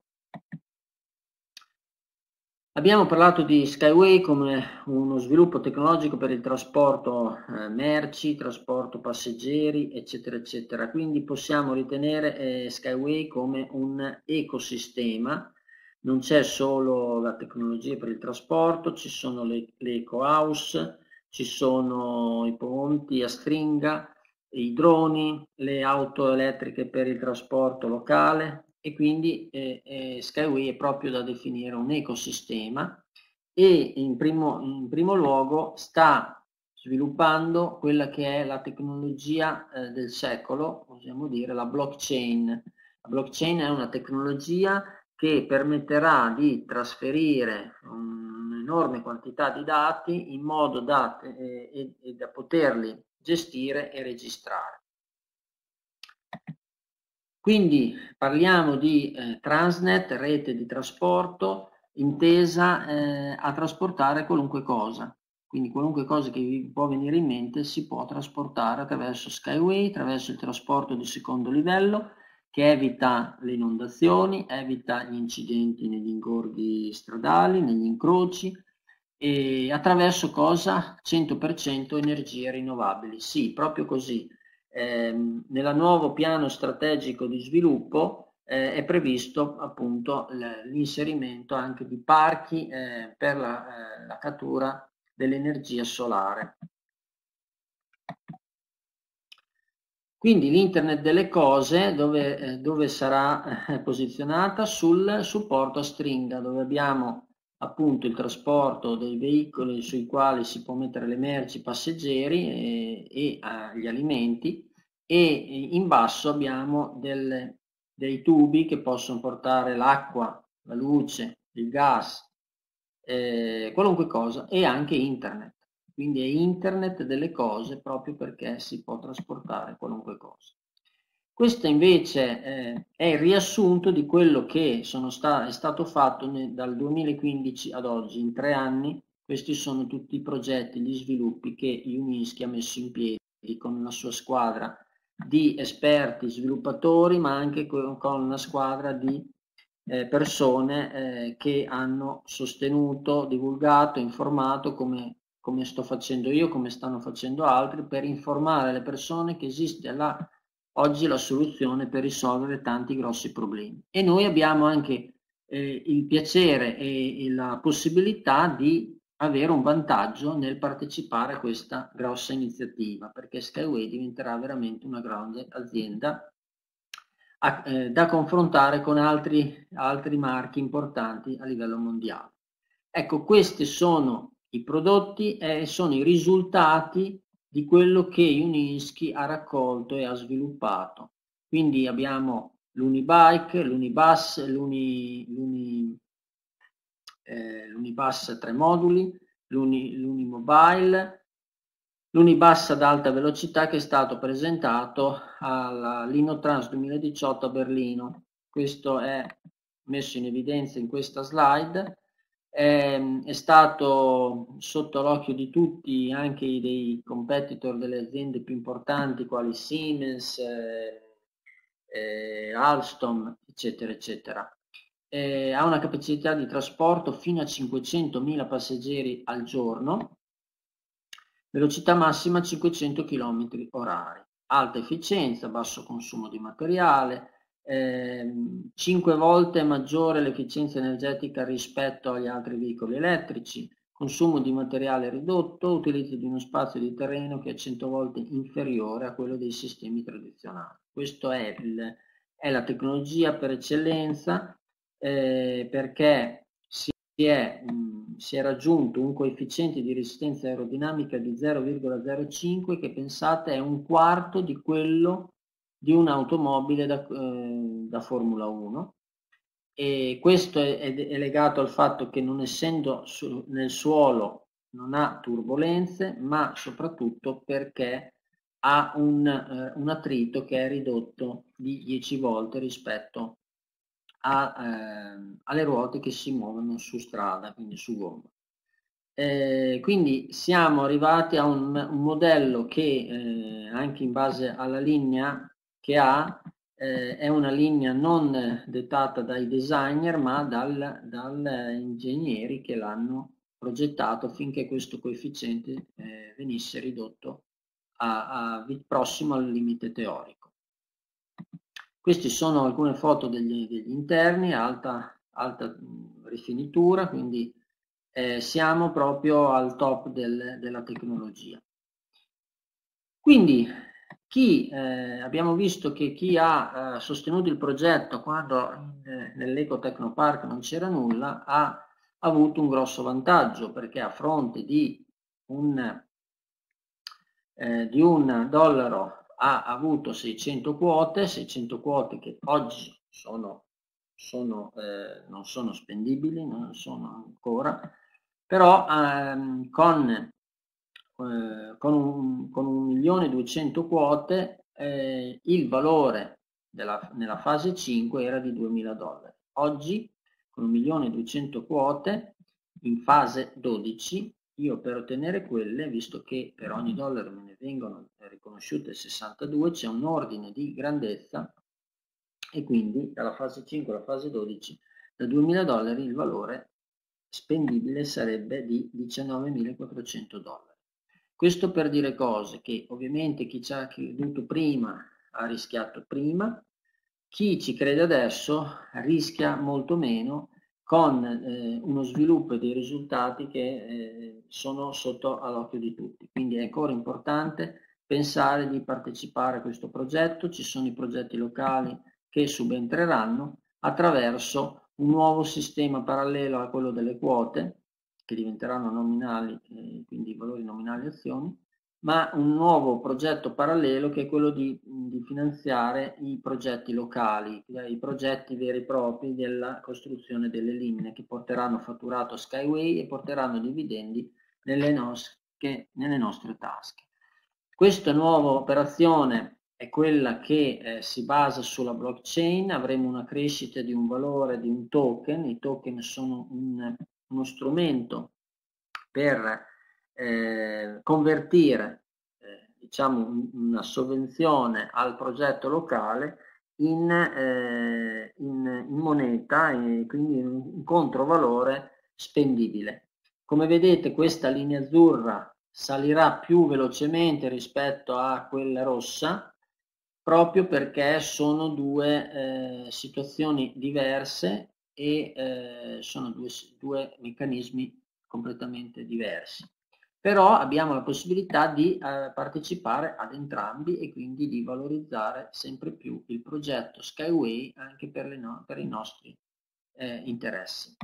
Abbiamo parlato di Skyway come uno sviluppo tecnologico per il trasporto eh, merci, trasporto passeggeri, eccetera, eccetera. Quindi possiamo ritenere eh, Skyway come un ecosistema. Non c'è solo la tecnologia per il trasporto, ci sono le, le eco-house, ci sono i ponti a stringa, i droni, le auto elettriche per il trasporto locale, e quindi eh, eh, Skyway è proprio da definire un ecosistema e in primo, in primo luogo sta sviluppando quella che è la tecnologia eh, del secolo, possiamo dire la blockchain. La blockchain è una tecnologia che permetterà di trasferire un'enorme quantità di dati in modo da, eh, eh, eh, da poterli gestire e registrare. Quindi parliamo di eh, Transnet, rete di trasporto, intesa eh, a trasportare qualunque cosa. Quindi qualunque cosa che vi può venire in mente si può trasportare attraverso Skyway, attraverso il trasporto di secondo livello, che evita le inondazioni, evita gli incidenti negli ingorghi stradali, negli incroci, e attraverso cosa? cento per cento energie rinnovabili. Sì, proprio così. Eh, nel nuovo piano strategico di sviluppo eh, è previsto appunto l'inserimento anche di parchi eh, per la, eh, la cattura dell'energia solare. Quindi l'internet delle cose dove, eh, dove sarà eh, posizionata? Sul supporto a stringa, dove abbiamo appunto il trasporto dei veicoli sui quali si può mettere le merci, i passeggeri e, e eh, gli alimenti, e in basso abbiamo delle, dei tubi che possono portare l'acqua, la luce, il gas, eh, qualunque cosa, e anche internet. Quindi è internet delle cose proprio perché si può trasportare qualunque cosa. Questo invece eh, è il riassunto di quello che sono sta- è stato fatto ne- dal duemilaquindici ad oggi, in tre anni. Questi sono tutti i progetti, gli sviluppi che Unischi ha messo in piedi con la sua squadra di esperti, sviluppatori, ma anche con, con una squadra di eh, persone eh, che hanno sostenuto, divulgato, informato come, come sto facendo io, come stanno facendo altri, per informare le persone che esiste la, oggi la soluzione per risolvere tanti grossi problemi. E noi abbiamo anche eh, il piacere e, e la possibilità di avere un vantaggio nel partecipare a questa grossa iniziativa, perché Skyway diventerà veramente una grande azienda a, eh, da confrontare con altri, altri marchi importanti a livello mondiale. Ecco, questi sono i prodotti e sono i risultati di quello che Unischi ha raccolto e ha sviluppato. Quindi abbiamo l'Unibike, l'Unibus, l'Uni, l'Uni, eh, l'Unibus tre moduli, l'Uni, l'Unimobile, l'Unibus ad alta velocità che è stato presentato alla Linotrans duemiladiciotto a Berlino. Questo è messo in evidenza in questa slide. È, è stato sotto l'occhio di tutti, anche dei competitor delle aziende più importanti quali Siemens, eh, eh, Alstom, eccetera, eccetera. Eh, ha una capacità di trasporto fino a cinquecentomila passeggeri al giorno, velocità massima cinquecento chilometri orari, alta efficienza, basso consumo di materiale, ehm, cinque volte maggiore l'efficienza energetica rispetto agli altri veicoli elettrici, consumo di materiale ridotto, utilizzo di uno spazio di terreno che è cento volte inferiore a quello dei sistemi tradizionali. Questa è, è la tecnologia per eccellenza, eh, perché si è, mh, si è raggiunto un coefficiente di resistenza aerodinamica di zero virgola zero cinque che, pensate, è un quarto di quello di un'automobile da, eh, da Formula uno, e questo è, è legato al fatto che, non essendo su, nel suolo, non ha turbolenze, ma soprattutto perché ha un, eh, un attrito che è ridotto di dieci volte rispetto a, eh, alle ruote che si muovono su strada, quindi su gomma. Eh, quindi siamo arrivati a un, un modello che eh, anche in base alla linea che ha, eh, è una linea non dettata dai designer ma dal, dal ingegneri che l'hanno progettato, finché questo coefficiente eh, venisse ridotto a, a, prossimo al limite teorico. Queste sono alcune foto degli, degli interni, alta, alta rifinitura, quindi eh, siamo proprio al top del, della tecnologia. Quindi chi, eh, abbiamo visto che chi ha eh, sostenuto il progetto quando eh, nell'Eco Tecnopark non c'era nulla, ha avuto un grosso vantaggio, perché a fronte di un, eh, di un dollaro ha avuto seicento quote, seicento quote che oggi sono, sono, eh, non sono spendibili, non sono ancora, però ehm, con, eh, con, un, con un milione duecento quote eh, il valore della, nella fase cinque era di duemila dollari. Oggi con un milione duecento quote in fase dodici, io per ottenere quelle, visto che per ogni dollaro me ne vengono riconosciute sessantadue, c'è un ordine di grandezza e quindi dalla fase cinque alla fase dodici da duemila dollari il valore spendibile sarebbe di diciannovemilaquattrocento dollari. Questo per dire cose che ovviamente chi ci ha creduto prima ha rischiato prima, chi ci crede adesso rischia molto meno con eh, uno sviluppo e dei risultati che eh, sono sotto all'occhio di tutti. Quindi è ancora importante pensare di partecipare a questo progetto, ci sono i progetti locali che subentreranno attraverso un nuovo sistema parallelo a quello delle quote, che diventeranno nominali, eh, quindi valori nominali azioni, ma un nuovo progetto parallelo che è quello di, di finanziare i progetti locali, i progetti veri e propri della costruzione delle linee che porteranno fatturato Skyway e porteranno dividendi nelle nostre, nelle nostre tasche. Questa nuova operazione è quella che eh, si basa sulla blockchain, avremo una crescita di un valore di un token, i token sono un, uno strumento per eh, convertire eh, diciamo una sovvenzione al progetto locale in, eh, in, in moneta e quindi un controvalore spendibile. Come vedete questa linea azzurra salirà più velocemente rispetto a quella rossa proprio perché sono due eh, situazioni diverse e eh, sono due, due meccanismi completamente diversi. Però abbiamo la possibilità di eh, partecipare ad entrambi e quindi di valorizzare sempre più il progetto Skyway anche per, le no per i nostri eh, interessi.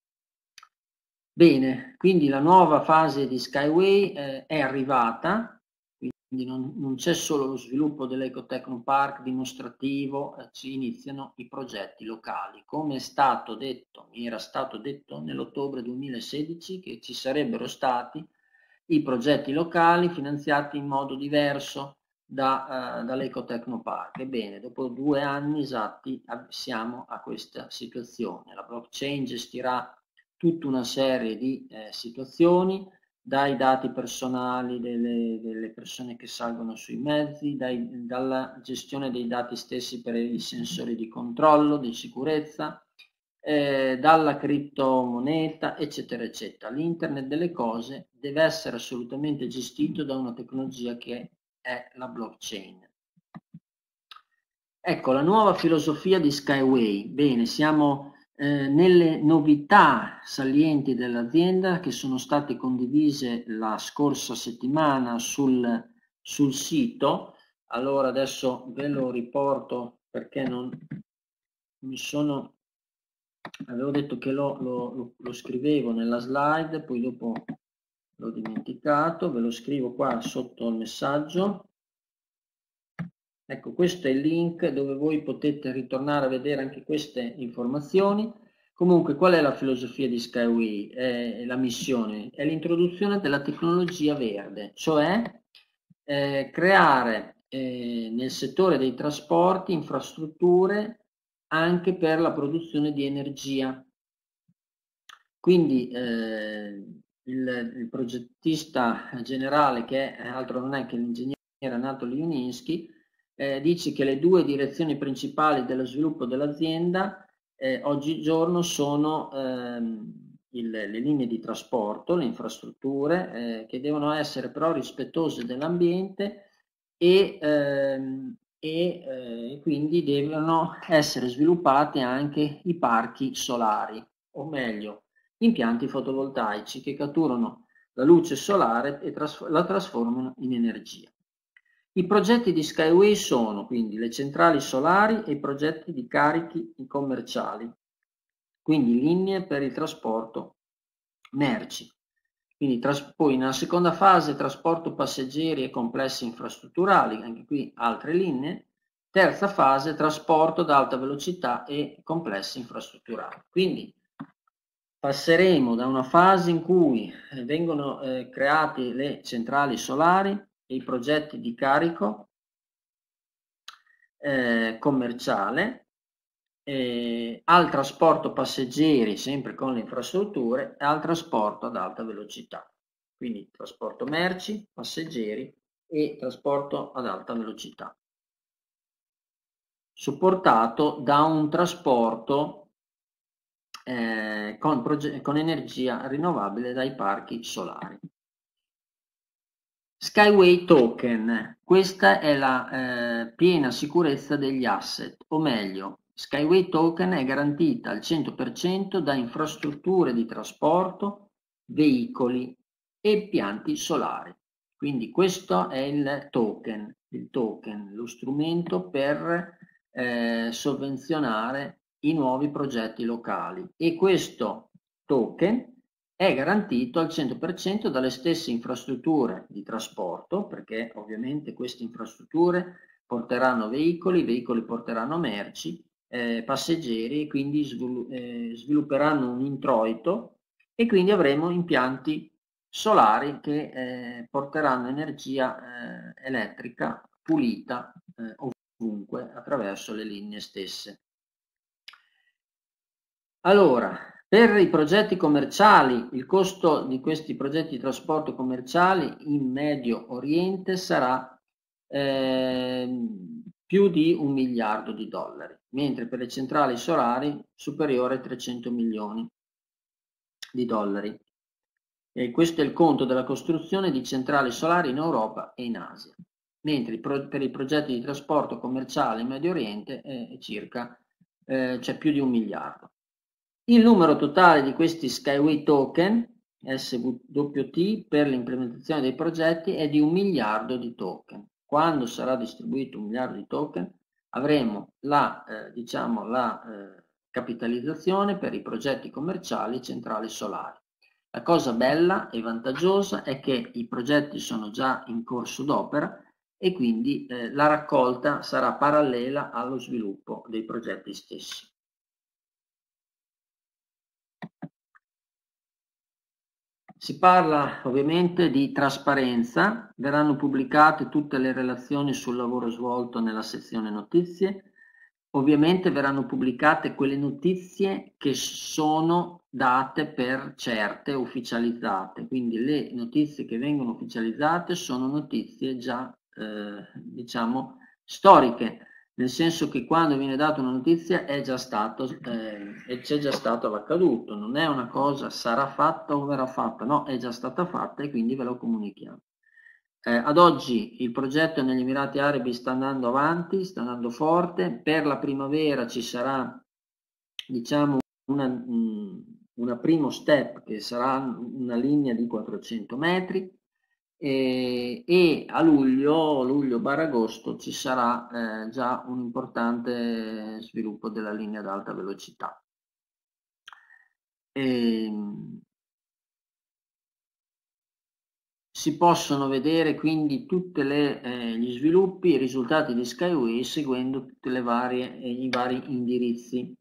Bene, quindi la nuova fase di Skyway eh, è arrivata, quindi non, non c'è solo lo sviluppo dell'Ecotechnopark dimostrativo, eh, ci iniziano i progetti locali. Come è stato detto, mi era stato detto nell'ottobre duemilasedici che ci sarebbero stati i progetti locali finanziati in modo diverso da, uh, dall'Ecotechnopark. Ebbene, dopo due anni esatti siamo a questa situazione. La blockchain gestirà tutta una serie di eh, situazioni, dai dati personali delle, delle persone che salgono sui mezzi, dai, dalla gestione dei dati stessi per i sensori di controllo, di sicurezza, eh, dalla criptomoneta, eccetera, eccetera. L'internet delle cose deve essere assolutamente gestito da una tecnologia che è la blockchain. Ecco, la nuova filosofia di Skyway. Bene, siamo eh, nelle novità salienti dell'azienda che sono state condivise la scorsa settimana sul, sul sito. Allora adesso ve lo riporto perché non mi sono... Avevo detto che lo, lo, lo scrivevo nella slide, poi dopo l'ho dimenticato, ve lo scrivo qua sotto il messaggio. Ecco, questo è il link dove voi potete ritornare a vedere anche queste informazioni. Comunque, qual è la filosofia di Skyway? È la missione, è l'introduzione della tecnologia verde, cioè eh, creare eh, nel settore dei trasporti infrastrutture anche per la produzione di energia. Quindi eh, il, il progettista generale, che altro non è che l'ingegnere Anatoli Juniński, eh, dice che le due direzioni principali dello sviluppo dell'azienda eh, oggigiorno sono ehm, il, le linee di trasporto, le infrastrutture, eh, che devono essere però rispettose dell'ambiente e, ehm, e eh, quindi devono essere sviluppate anche i parchi solari, o meglio, impianti fotovoltaici che catturano la luce solare e tras- la trasformano in energia. I progetti di Skyway sono quindi le centrali solari e i progetti di carichi commerciali, quindi linee per il trasporto merci. Quindi poi nella seconda fase trasporto passeggeri e complessi infrastrutturali, anche qui altre linee. Terza fase trasporto ad alta velocità e complessi infrastrutturali. Quindi passeremo da una fase in cui vengono eh, create le centrali solari e i progetti di carico eh, commerciale eh, al trasporto passeggeri sempre con le infrastrutture e al trasporto ad alta velocità, quindi trasporto merci, passeggeri e trasporto ad alta velocità. supportato da un trasporto eh, con, con energia rinnovabile dai parchi solari. Skyway Token, questa è la eh, piena sicurezza degli asset, o meglio, Skyway Token è garantita al cento per cento da infrastrutture di trasporto, veicoli e impianti solari. Quindi questo è il token, il token, lo strumento per eh, sovvenzionare i nuovi progetti locali, e questo token è garantito al cento per cento dalle stesse infrastrutture di trasporto, perché ovviamente queste infrastrutture porteranno veicoli, i veicoli porteranno merci, eh, passeggeri, e quindi svilu- eh, svilupperanno un introito, e quindi avremo impianti solari che eh, porteranno energia eh, elettrica pulita eh, ovunque attraverso le linee stesse. Allora, per i progetti commerciali, il costo di questi progetti di trasporto commerciali in Medio Oriente sarà eh, più di un miliardo di dollari, mentre per le centrali solari superiore a trecento milioni di dollari. E questo è il conto della costruzione di centrali solari in Europa e in Asia, mentre per i progetti di trasporto commerciale in Medio Oriente è circa eh, c'è più di un miliardo. Il numero totale di questi Skyway Token, S W T, per l'implementazione dei progetti è di un miliardo di token. Quando sarà distribuito un miliardo di token, avremo la, eh, diciamo, la eh, capitalizzazione per i progetti commerciali centrali solari. La cosa bella e vantaggiosa è che i progetti sono già in corso d'opera, e quindi eh, la raccolta sarà parallela allo sviluppo dei progetti stessi. Si parla ovviamente di trasparenza, verranno pubblicate tutte le relazioni sul lavoro svolto nella sezione notizie, ovviamente verranno pubblicate quelle notizie che sono date per certe, ufficializzate, quindi le notizie che vengono ufficializzate sono notizie già eh, diciamo storiche, nel senso che quando viene data una notizia è già stato eh, e c'è già stato l'accaduto, non è una cosa sarà fatta o verrà fatta, no, è già stata fatta e quindi ve lo comunichiamo. Eh, ad oggi il progetto negli Emirati Arabi sta andando avanti, sta andando forte, per la primavera ci sarà diciamo una, una primo step che sarà una linea di quattrocento metri, e, e a luglio, luglio barra agosto ci sarà eh, già un importante sviluppo della linea ad alta velocità. E, si possono vedere quindi tutti eh, gli sviluppi e i risultati di Skyway seguendo tutte le varie, eh, i vari indirizzi.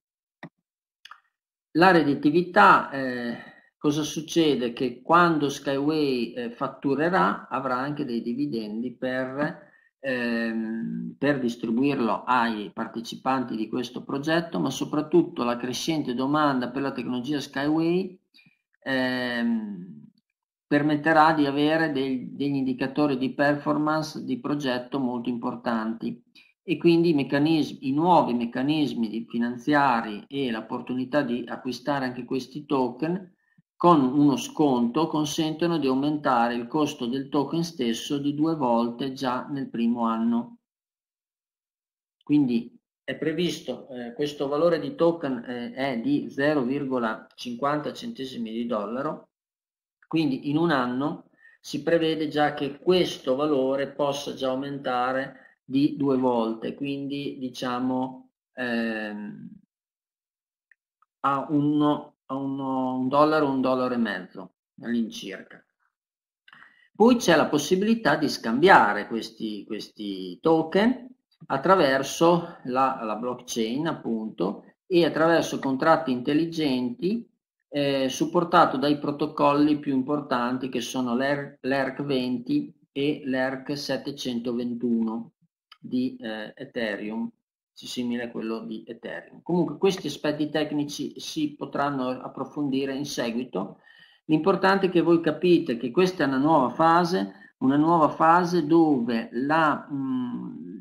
La redditività, eh, cosa succede? Che quando Skyway eh, fatturerà avrà anche dei dividendi per, ehm, per distribuirlo ai partecipanti di questo progetto, ma soprattutto la crescente domanda per la tecnologia Skyway ehm, permetterà di avere dei, degli indicatori di performance di progetto molto importanti, e quindi i, meccanismi, i nuovi meccanismi di finanziari e l'opportunità di acquistare anche questi token con uno sconto consentono di aumentare il costo del token stesso di due volte già nel primo anno. Quindi è previsto, eh, questo valore di token eh, è di zero virgola cinquanta centesimi di dollaro, quindi in un anno si prevede già che questo valore possa già aumentare di due volte, quindi diciamo ehm, a, uno, a uno, un dollaro, un dollaro e mezzo all'incirca. Poi c'è la possibilità di scambiare questi, questi token attraverso la, la blockchain, appunto, e attraverso contratti intelligenti eh, supportato dai protocolli più importanti che sono l'E R C venti e l'E R C settecentoventuno di eh, Ethereum, simile a quello di Ethereum. Comunque questi aspetti tecnici si potranno approfondire in seguito. L'importante è che voi capite che questa è una nuova fase, una nuova fase dove la, mh,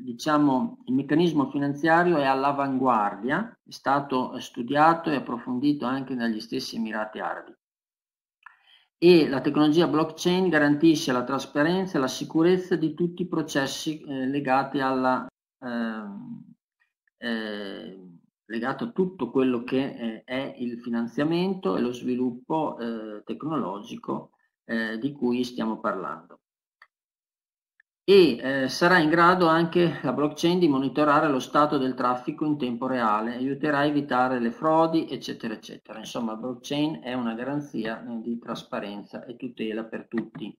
diciamo, il meccanismo finanziario è all'avanguardia, è stato studiato e approfondito anche dagli stessi Emirati Arabi. E la tecnologia blockchain garantisce la trasparenza e la sicurezza di tutti i processi eh, legati alla eh, eh, legato a tutto quello che eh, è il finanziamento e lo sviluppo eh, tecnologico eh, di cui stiamo parlando. E eh, sarà in grado anche la blockchain di monitorare lo stato del traffico in tempo reale, aiuterà a evitare le frodi, eccetera, eccetera. Insomma, la blockchain è una garanzia eh, di trasparenza e tutela per tutti.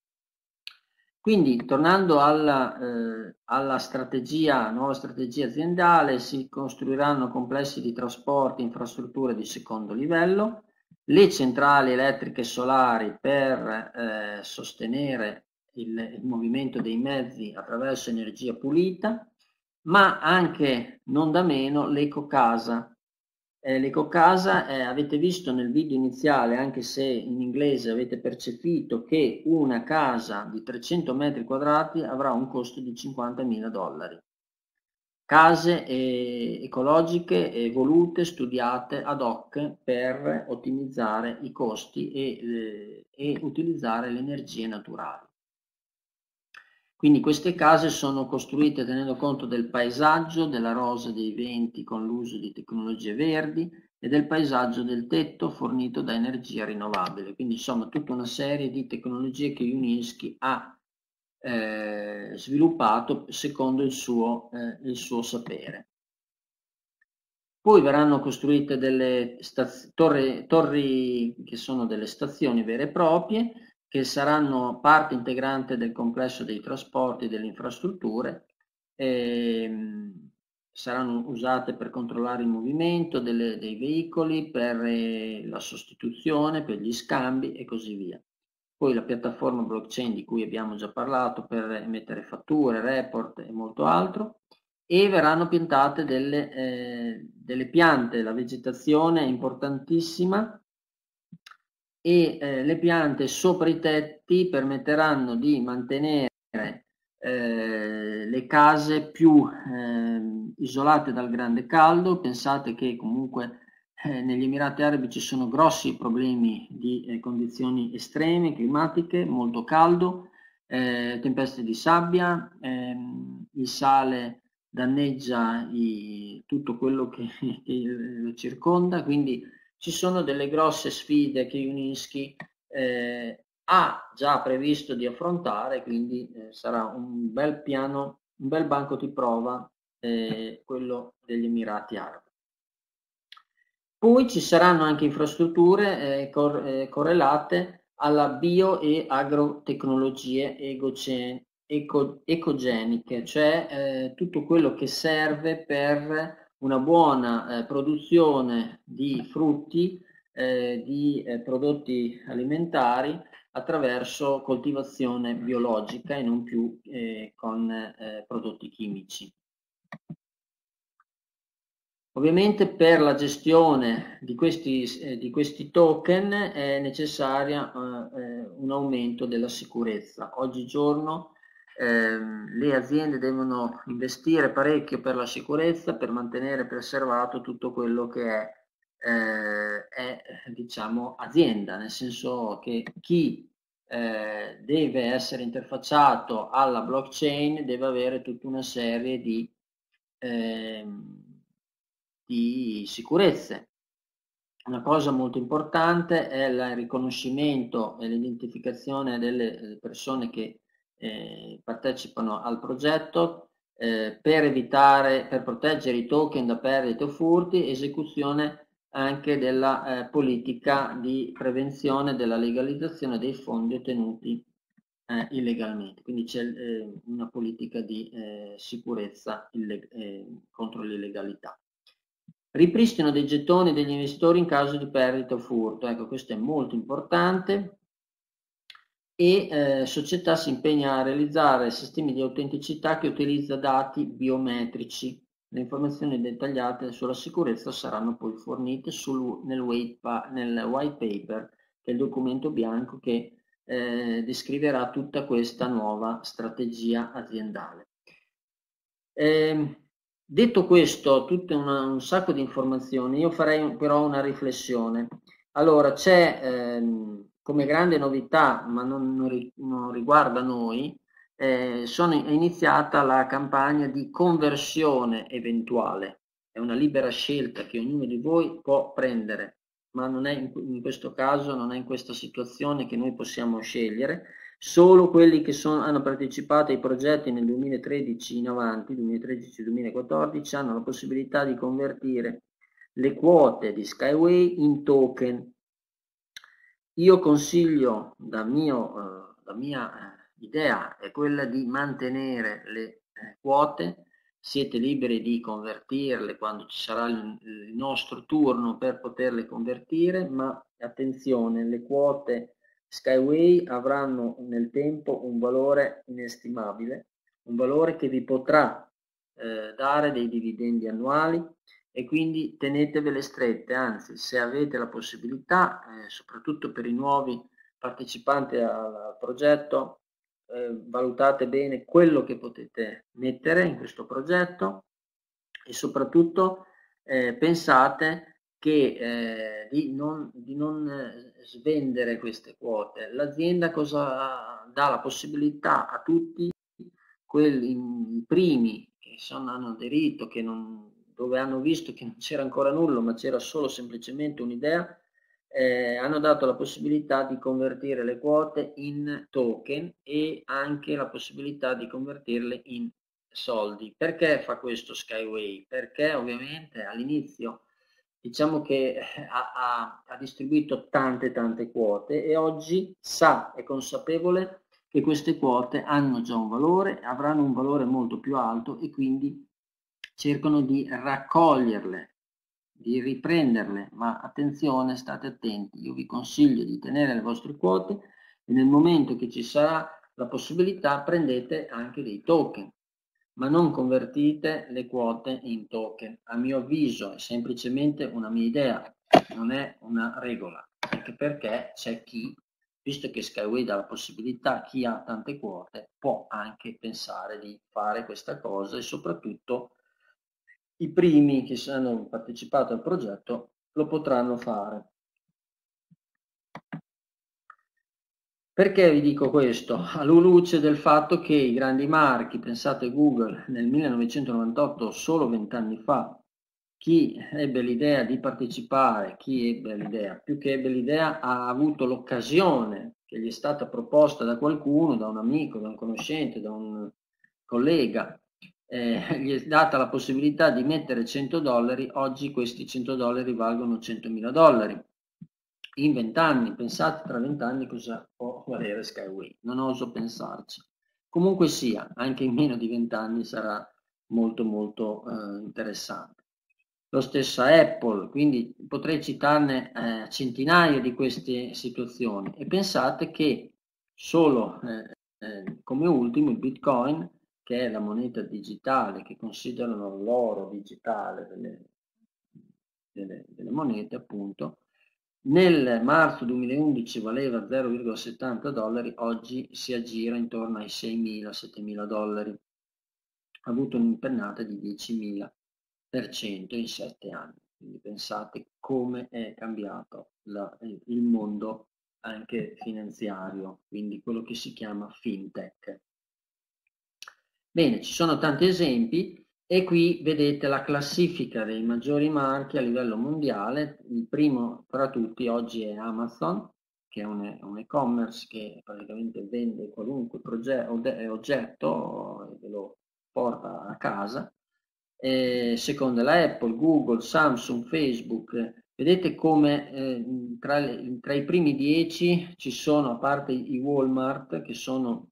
Quindi, tornando alla, eh, alla strategia, nuova strategia aziendale, si costruiranno complessi di trasporti, infrastrutture di secondo livello, le centrali elettriche solari per eh, sostenere il, il movimento dei mezzi attraverso energia pulita, ma anche, non da meno, l'ecocasa. Eh, l'ecocasa, eh, avete visto nel video iniziale, anche se in inglese avete percepito che una casa di trecento metri quadrati avrà un costo di cinquantamila dollari. Case eh, ecologiche evolute, studiate ad hoc per ottimizzare i costi e, eh, e utilizzare le energie naturali. Quindi queste case sono costruite tenendo conto del paesaggio, della rosa dei venti con l'uso di tecnologie verdi e del paesaggio del tetto fornito da energia rinnovabile. Quindi insomma tutta una serie di tecnologie che Juniski ha eh, sviluppato secondo il suo, eh, il suo sapere. Poi verranno costruite delle torri, torri che sono delle stazioni vere e proprie, che saranno parte integrante del complesso dei trasporti e delle infrastrutture, e saranno usate per controllare il movimento delle, dei veicoli, per eh, la sostituzione, per gli scambi e così via. Poi la piattaforma blockchain di cui abbiamo già parlato per emettere fatture, report e molto altro, e verranno piantate delle, eh, delle piante, la vegetazione è importantissima, e eh, le piante sopra i tetti permetteranno di mantenere eh, le case più eh, isolate dal grande caldo. Pensate che comunque eh, negli Emirati Arabi ci sono grossi problemi di eh, condizioni estreme climatiche, molto caldo, eh, tempeste di sabbia, ehm, il sale danneggia i, tutto quello che, che lo circonda, quindi ci sono delle grosse sfide che Juniski eh, ha già previsto di affrontare, quindi eh, sarà un bel piano, un bel banco di prova, eh, quello degli Emirati Arabi. Poi ci saranno anche infrastrutture eh, cor eh, correlate alla bio e agrotecnologie eco ecogeniche, cioè eh, tutto quello che serve per una buona eh, produzione di frutti, eh, di eh, prodotti alimentari attraverso coltivazione biologica e non più eh, con eh, prodotti chimici. Ovviamente per la gestione di questi, eh, di questi token è necessario eh, un aumento della sicurezza. Oggigiorno eh, le aziende devono investire parecchio per la sicurezza, per mantenere preservato tutto quello che è, eh, è diciamo, azienda, nel senso che chi eh, deve essere interfacciato alla blockchain deve avere tutta una serie di eh, di sicurezze. Una cosa molto importante è il riconoscimento e l'identificazione delle persone che eh, partecipano al progetto eh, per evitare, per proteggere i token da perdite o furti, esecuzione anche della eh, politica di prevenzione della legalizzazione dei fondi ottenuti eh, illegalmente. Quindi c'è eh, una politica di eh, sicurezza eh, contro l'illegalità. Ripristino dei gettoni degli investitori in caso di perdita o furto, ecco, questo è molto importante. E eh, società si impegna a realizzare sistemi di autenticità che utilizza dati biometrici. Le informazioni dettagliate sulla sicurezza saranno poi fornite sul, nel, white nel white paper, che è il documento bianco che eh, descriverà tutta questa nuova strategia aziendale. Eh, detto questo, tutto una, un sacco di informazioni, io farei però una riflessione. Allora, c'è ehm, come grande novità, ma non, non ri- non riguarda noi, eh, sono, è iniziata la campagna di conversione eventuale. È una libera scelta che ognuno di voi può prendere, ma non è in, in questo caso, non è in questa situazione che noi possiamo scegliere. Solo quelli che sono, hanno partecipato ai progetti nel duemilatredici in avanti, duemilatredici-duemilaquattordici, hanno la possibilità di convertire le quote di Skyway in token. Io consiglio, da, mio, eh, da mia eh, idea, è quella di mantenere le eh, quote. Siete liberi di convertirle quando ci sarà il, il nostro turno per poterle convertire, ma attenzione, le quote Skyway avranno nel tempo un valore inestimabile, un valore che vi potrà eh, dare dei dividendi annuali, e quindi tenetevele strette, anzi se avete la possibilità, eh, soprattutto per i nuovi partecipanti al, al progetto, eh, valutate bene quello che potete mettere in questo progetto e soprattutto eh, pensate che, eh, di non, di non eh, svendere queste quote. L'azienda cosa dà la possibilità a tutti quelli, i primi che sono, hanno aderito, che non, dove hanno visto che non c'era ancora nulla, ma c'era solo semplicemente un'idea, eh, hanno dato la possibilità di convertire le quote in token e anche la possibilità di convertirle in soldi. Perché fa questo Skyway? Perché ovviamente all'inizio diciamo che ha, ha, ha distribuito tante tante quote e oggi sa, è consapevole che queste quote hanno già un valore, avranno un valore molto più alto e quindi cercano di raccoglierle, di riprenderle, ma attenzione, state attenti, io vi consiglio di tenere le vostre quote e nel momento che ci sarà la possibilità prendete anche dei token, ma non convertite le quote in token. A mio avviso è semplicemente una mia idea, non è una regola, anche perché c'è chi, visto che Skyway dà la possibilità, chi ha tante quote può anche pensare di fare questa cosa e soprattutto i primi che hanno partecipato al progetto lo potranno fare. Perché vi dico questo? Alla luce del fatto che i grandi marchi, pensate Google nel millenovecentonovantotto, solo vent'anni fa, chi ebbe l'idea di partecipare, chi ebbe l'idea, più che ebbe l'idea, ha avuto l'occasione che gli è stata proposta da qualcuno, da un amico, da un conoscente, da un collega, eh, gli è data la possibilità di mettere cento dollari, oggi questi cento dollari valgono centomila dollari. In vent'anni, pensate tra vent'anni cosa può valere Skyway, non oso pensarci. Comunque sia, anche in meno di vent'anni sarà molto molto eh, interessante. Lo stesso Apple, quindi potrei citarne eh, centinaia di queste situazioni e pensate che solo eh, eh, come ultimo il Bitcoin, che è la moneta digitale, che considerano l'oro digitale delle, delle, delle monete appunto, nel marzo duemilaundici valeva zero virgola settanta dollari, oggi si aggira intorno ai seimila settemila dollari. Ha avuto un'impennata di diecimila per cento in sette anni. Quindi pensate come è cambiato la, il mondo anche finanziario, quindi quello che si chiama fintech. Bene, ci sono tanti esempi e qui vedete la classifica dei maggiori marchi a livello mondiale. Il primo tra tutti oggi è Amazon, che è un e-commerce che praticamente vende qualunque oggetto e ve lo porta a casa. Eh, seconda la Apple, Google, Samsung, Facebook. Vedete come eh, tra, le, tra i primi dieci ci sono, a parte i Walmart, che sono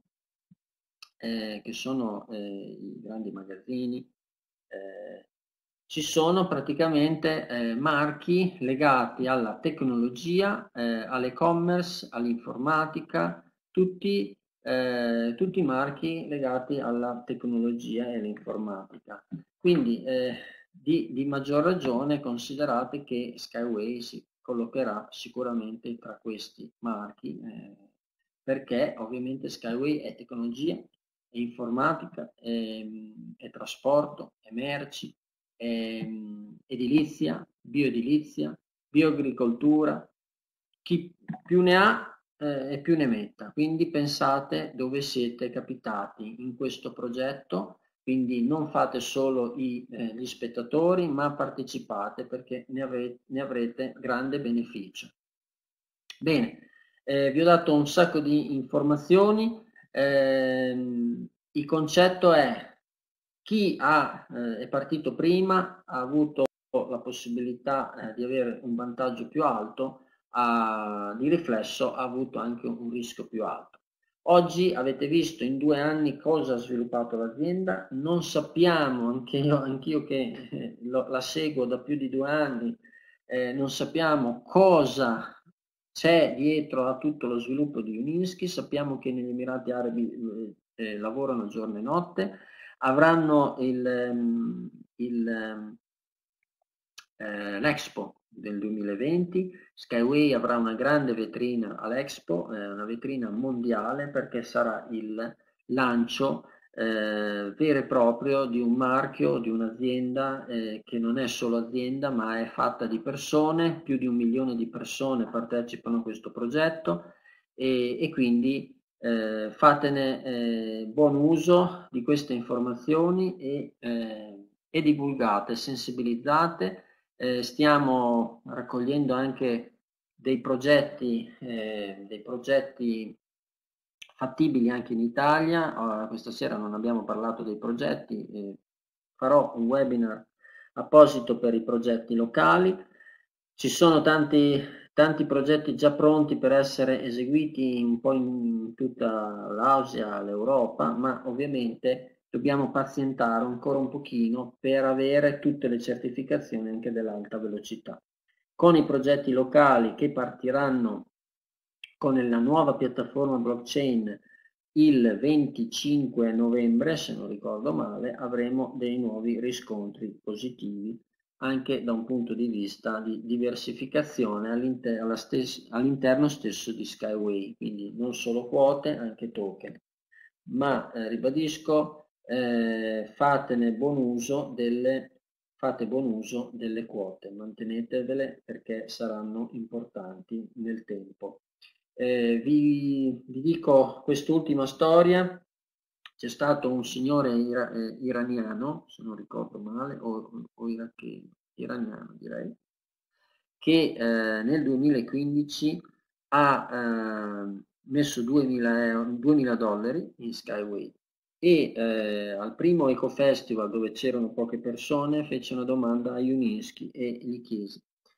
eh, che sono eh, i grandi magazzini, eh, ci sono praticamente eh, marchi legati alla tecnologia, eh, all'e-commerce, all'informatica, tutti, eh, tutti marchi legati alla tecnologia e all'informatica. Quindi eh, di, di maggior ragione considerate che Skyway si collocherà sicuramente tra questi marchi, eh, perché ovviamente Skyway è tecnologia, è informatica, è, è trasporto, è merci, è edilizia, bioedilizia, bioagricoltura. Chi più ne ha eh, e più ne metta, quindi pensate dove siete capitati in questo progetto, quindi non fate solo i, eh, gli spettatori, ma partecipate perché ne avrete, ne avrete grande beneficio. Bene, eh, vi ho dato un sacco di informazioni, eh, il concetto è chi ha, eh, è partito prima ha avuto la possibilità eh, di avere un vantaggio più alto, ha, di riflesso ha avuto anche un rischio più alto. Oggi avete visto in due anni cosa ha sviluppato l'azienda, non sappiamo, anche io, anch'io che eh, lo, la seguo da più di due anni, eh, non sappiamo cosa c'è dietro a tutto lo sviluppo di Uninsky. Sappiamo che negli Emirati Arabi eh, eh, lavorano giorno e notte, avranno il, il, eh, l'Expo del duemilaventi, Skyway avrà una grande vetrina all'Expo, eh, una vetrina mondiale, perché sarà il lancio eh, vero e proprio di un marchio, di un'azienda eh, che non è solo azienda ma è fatta di persone, più di un milione di persone partecipano a questo progetto e, e quindi eh, fatene eh, buon uso di queste informazioni e, eh, e divulgate, sensibilizzate. Eh, stiamo raccogliendo anche dei progetti, eh, dei progetti fattibili anche in Italia. Uh, questa sera non abbiamo parlato dei progetti, eh, farò un webinar apposito per i progetti locali. Ci sono tanti, tanti progetti già pronti per essere eseguiti un po' in tutta l'Asia, l'Europa, ma ovviamente dobbiamo pazientare ancora un pochino per avere tutte le certificazioni anche dell'alta velocità. Con i progetti locali che partiranno con la nuova piattaforma blockchain il venticinque novembre, se non ricordo male, avremo dei nuovi riscontri positivi anche da un punto di vista di diversificazione all'interno stes- all'interno stesso di Skyway, quindi non solo quote, anche token. Ma eh, ribadisco, eh, fatene buon uso delle, fate buon uso delle quote, mantenetevele perché saranno importanti nel tempo. Eh, vi, vi dico quest'ultima storia. C'è stato un signore ira, eh, iraniano, se non ricordo male, o, o iracheno, iraniano direi, che eh, nel duemilaquindici ha eh, messo duemila dollari in Skyway e eh, al primo Eco Festival, dove c'erano poche persone, fece una domanda a Uninsky e gli chiese: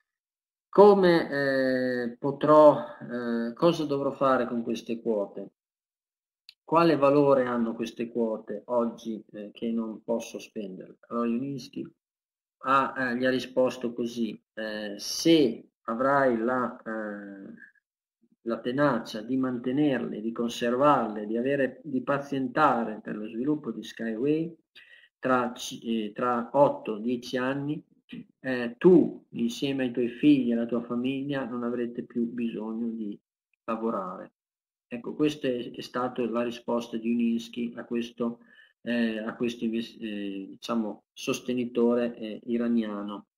come eh, potrò, eh, cosa dovrò fare con queste quote? Quale valore hanno queste quote oggi eh, che non posso spendere? Allora Uninsky ha, eh, gli ha risposto così: eh, se avrai la, eh, la tenacia di mantenerle, di conservarle, di, avere, di pazientare per lo sviluppo di Skyway, tra, eh, tra otto dieci anni eh, tu insieme ai tuoi figli e alla tua famiglia non avrete più bisogno di lavorare. Ecco, questa è, è stata la risposta di Uninsky a questo, eh, a questo eh, diciamo, sostenitore eh, iraniano.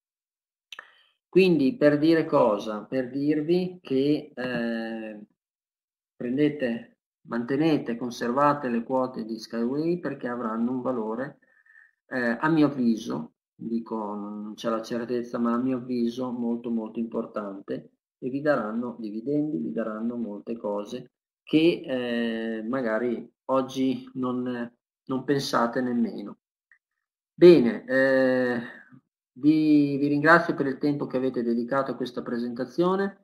Quindi per dire cosa? Per dirvi che eh, prendete, mantenete, conservate le quote di Skyway perché avranno un valore, eh, a mio avviso, dico non c'è la certezza, ma a mio avviso molto molto importante, e vi daranno dividendi, vi daranno molte cose che eh, magari oggi non, non pensate nemmeno. Bene, eh, vi, vi ringrazio per il tempo che avete dedicato a questa presentazione.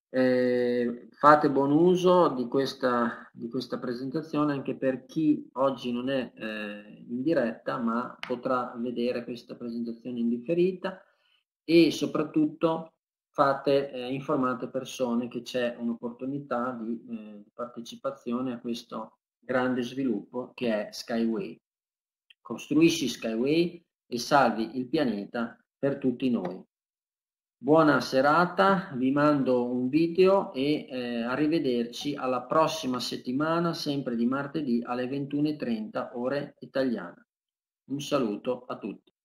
Eh, fate buon uso di questa, di questa presentazione anche per chi oggi non è eh, in diretta ma potrà vedere questa presentazione in differita, e soprattutto fate, eh, informate persone che c'è un'opportunità di eh, partecipazione a questo grande sviluppo che è Skyway. Costruisci Skyway e salvi il pianeta per tutti noi. Buona serata, vi mando un video e eh, arrivederci alla prossima settimana, sempre di martedì alle ventuno e trenta ore italiane. Un saluto a tutti.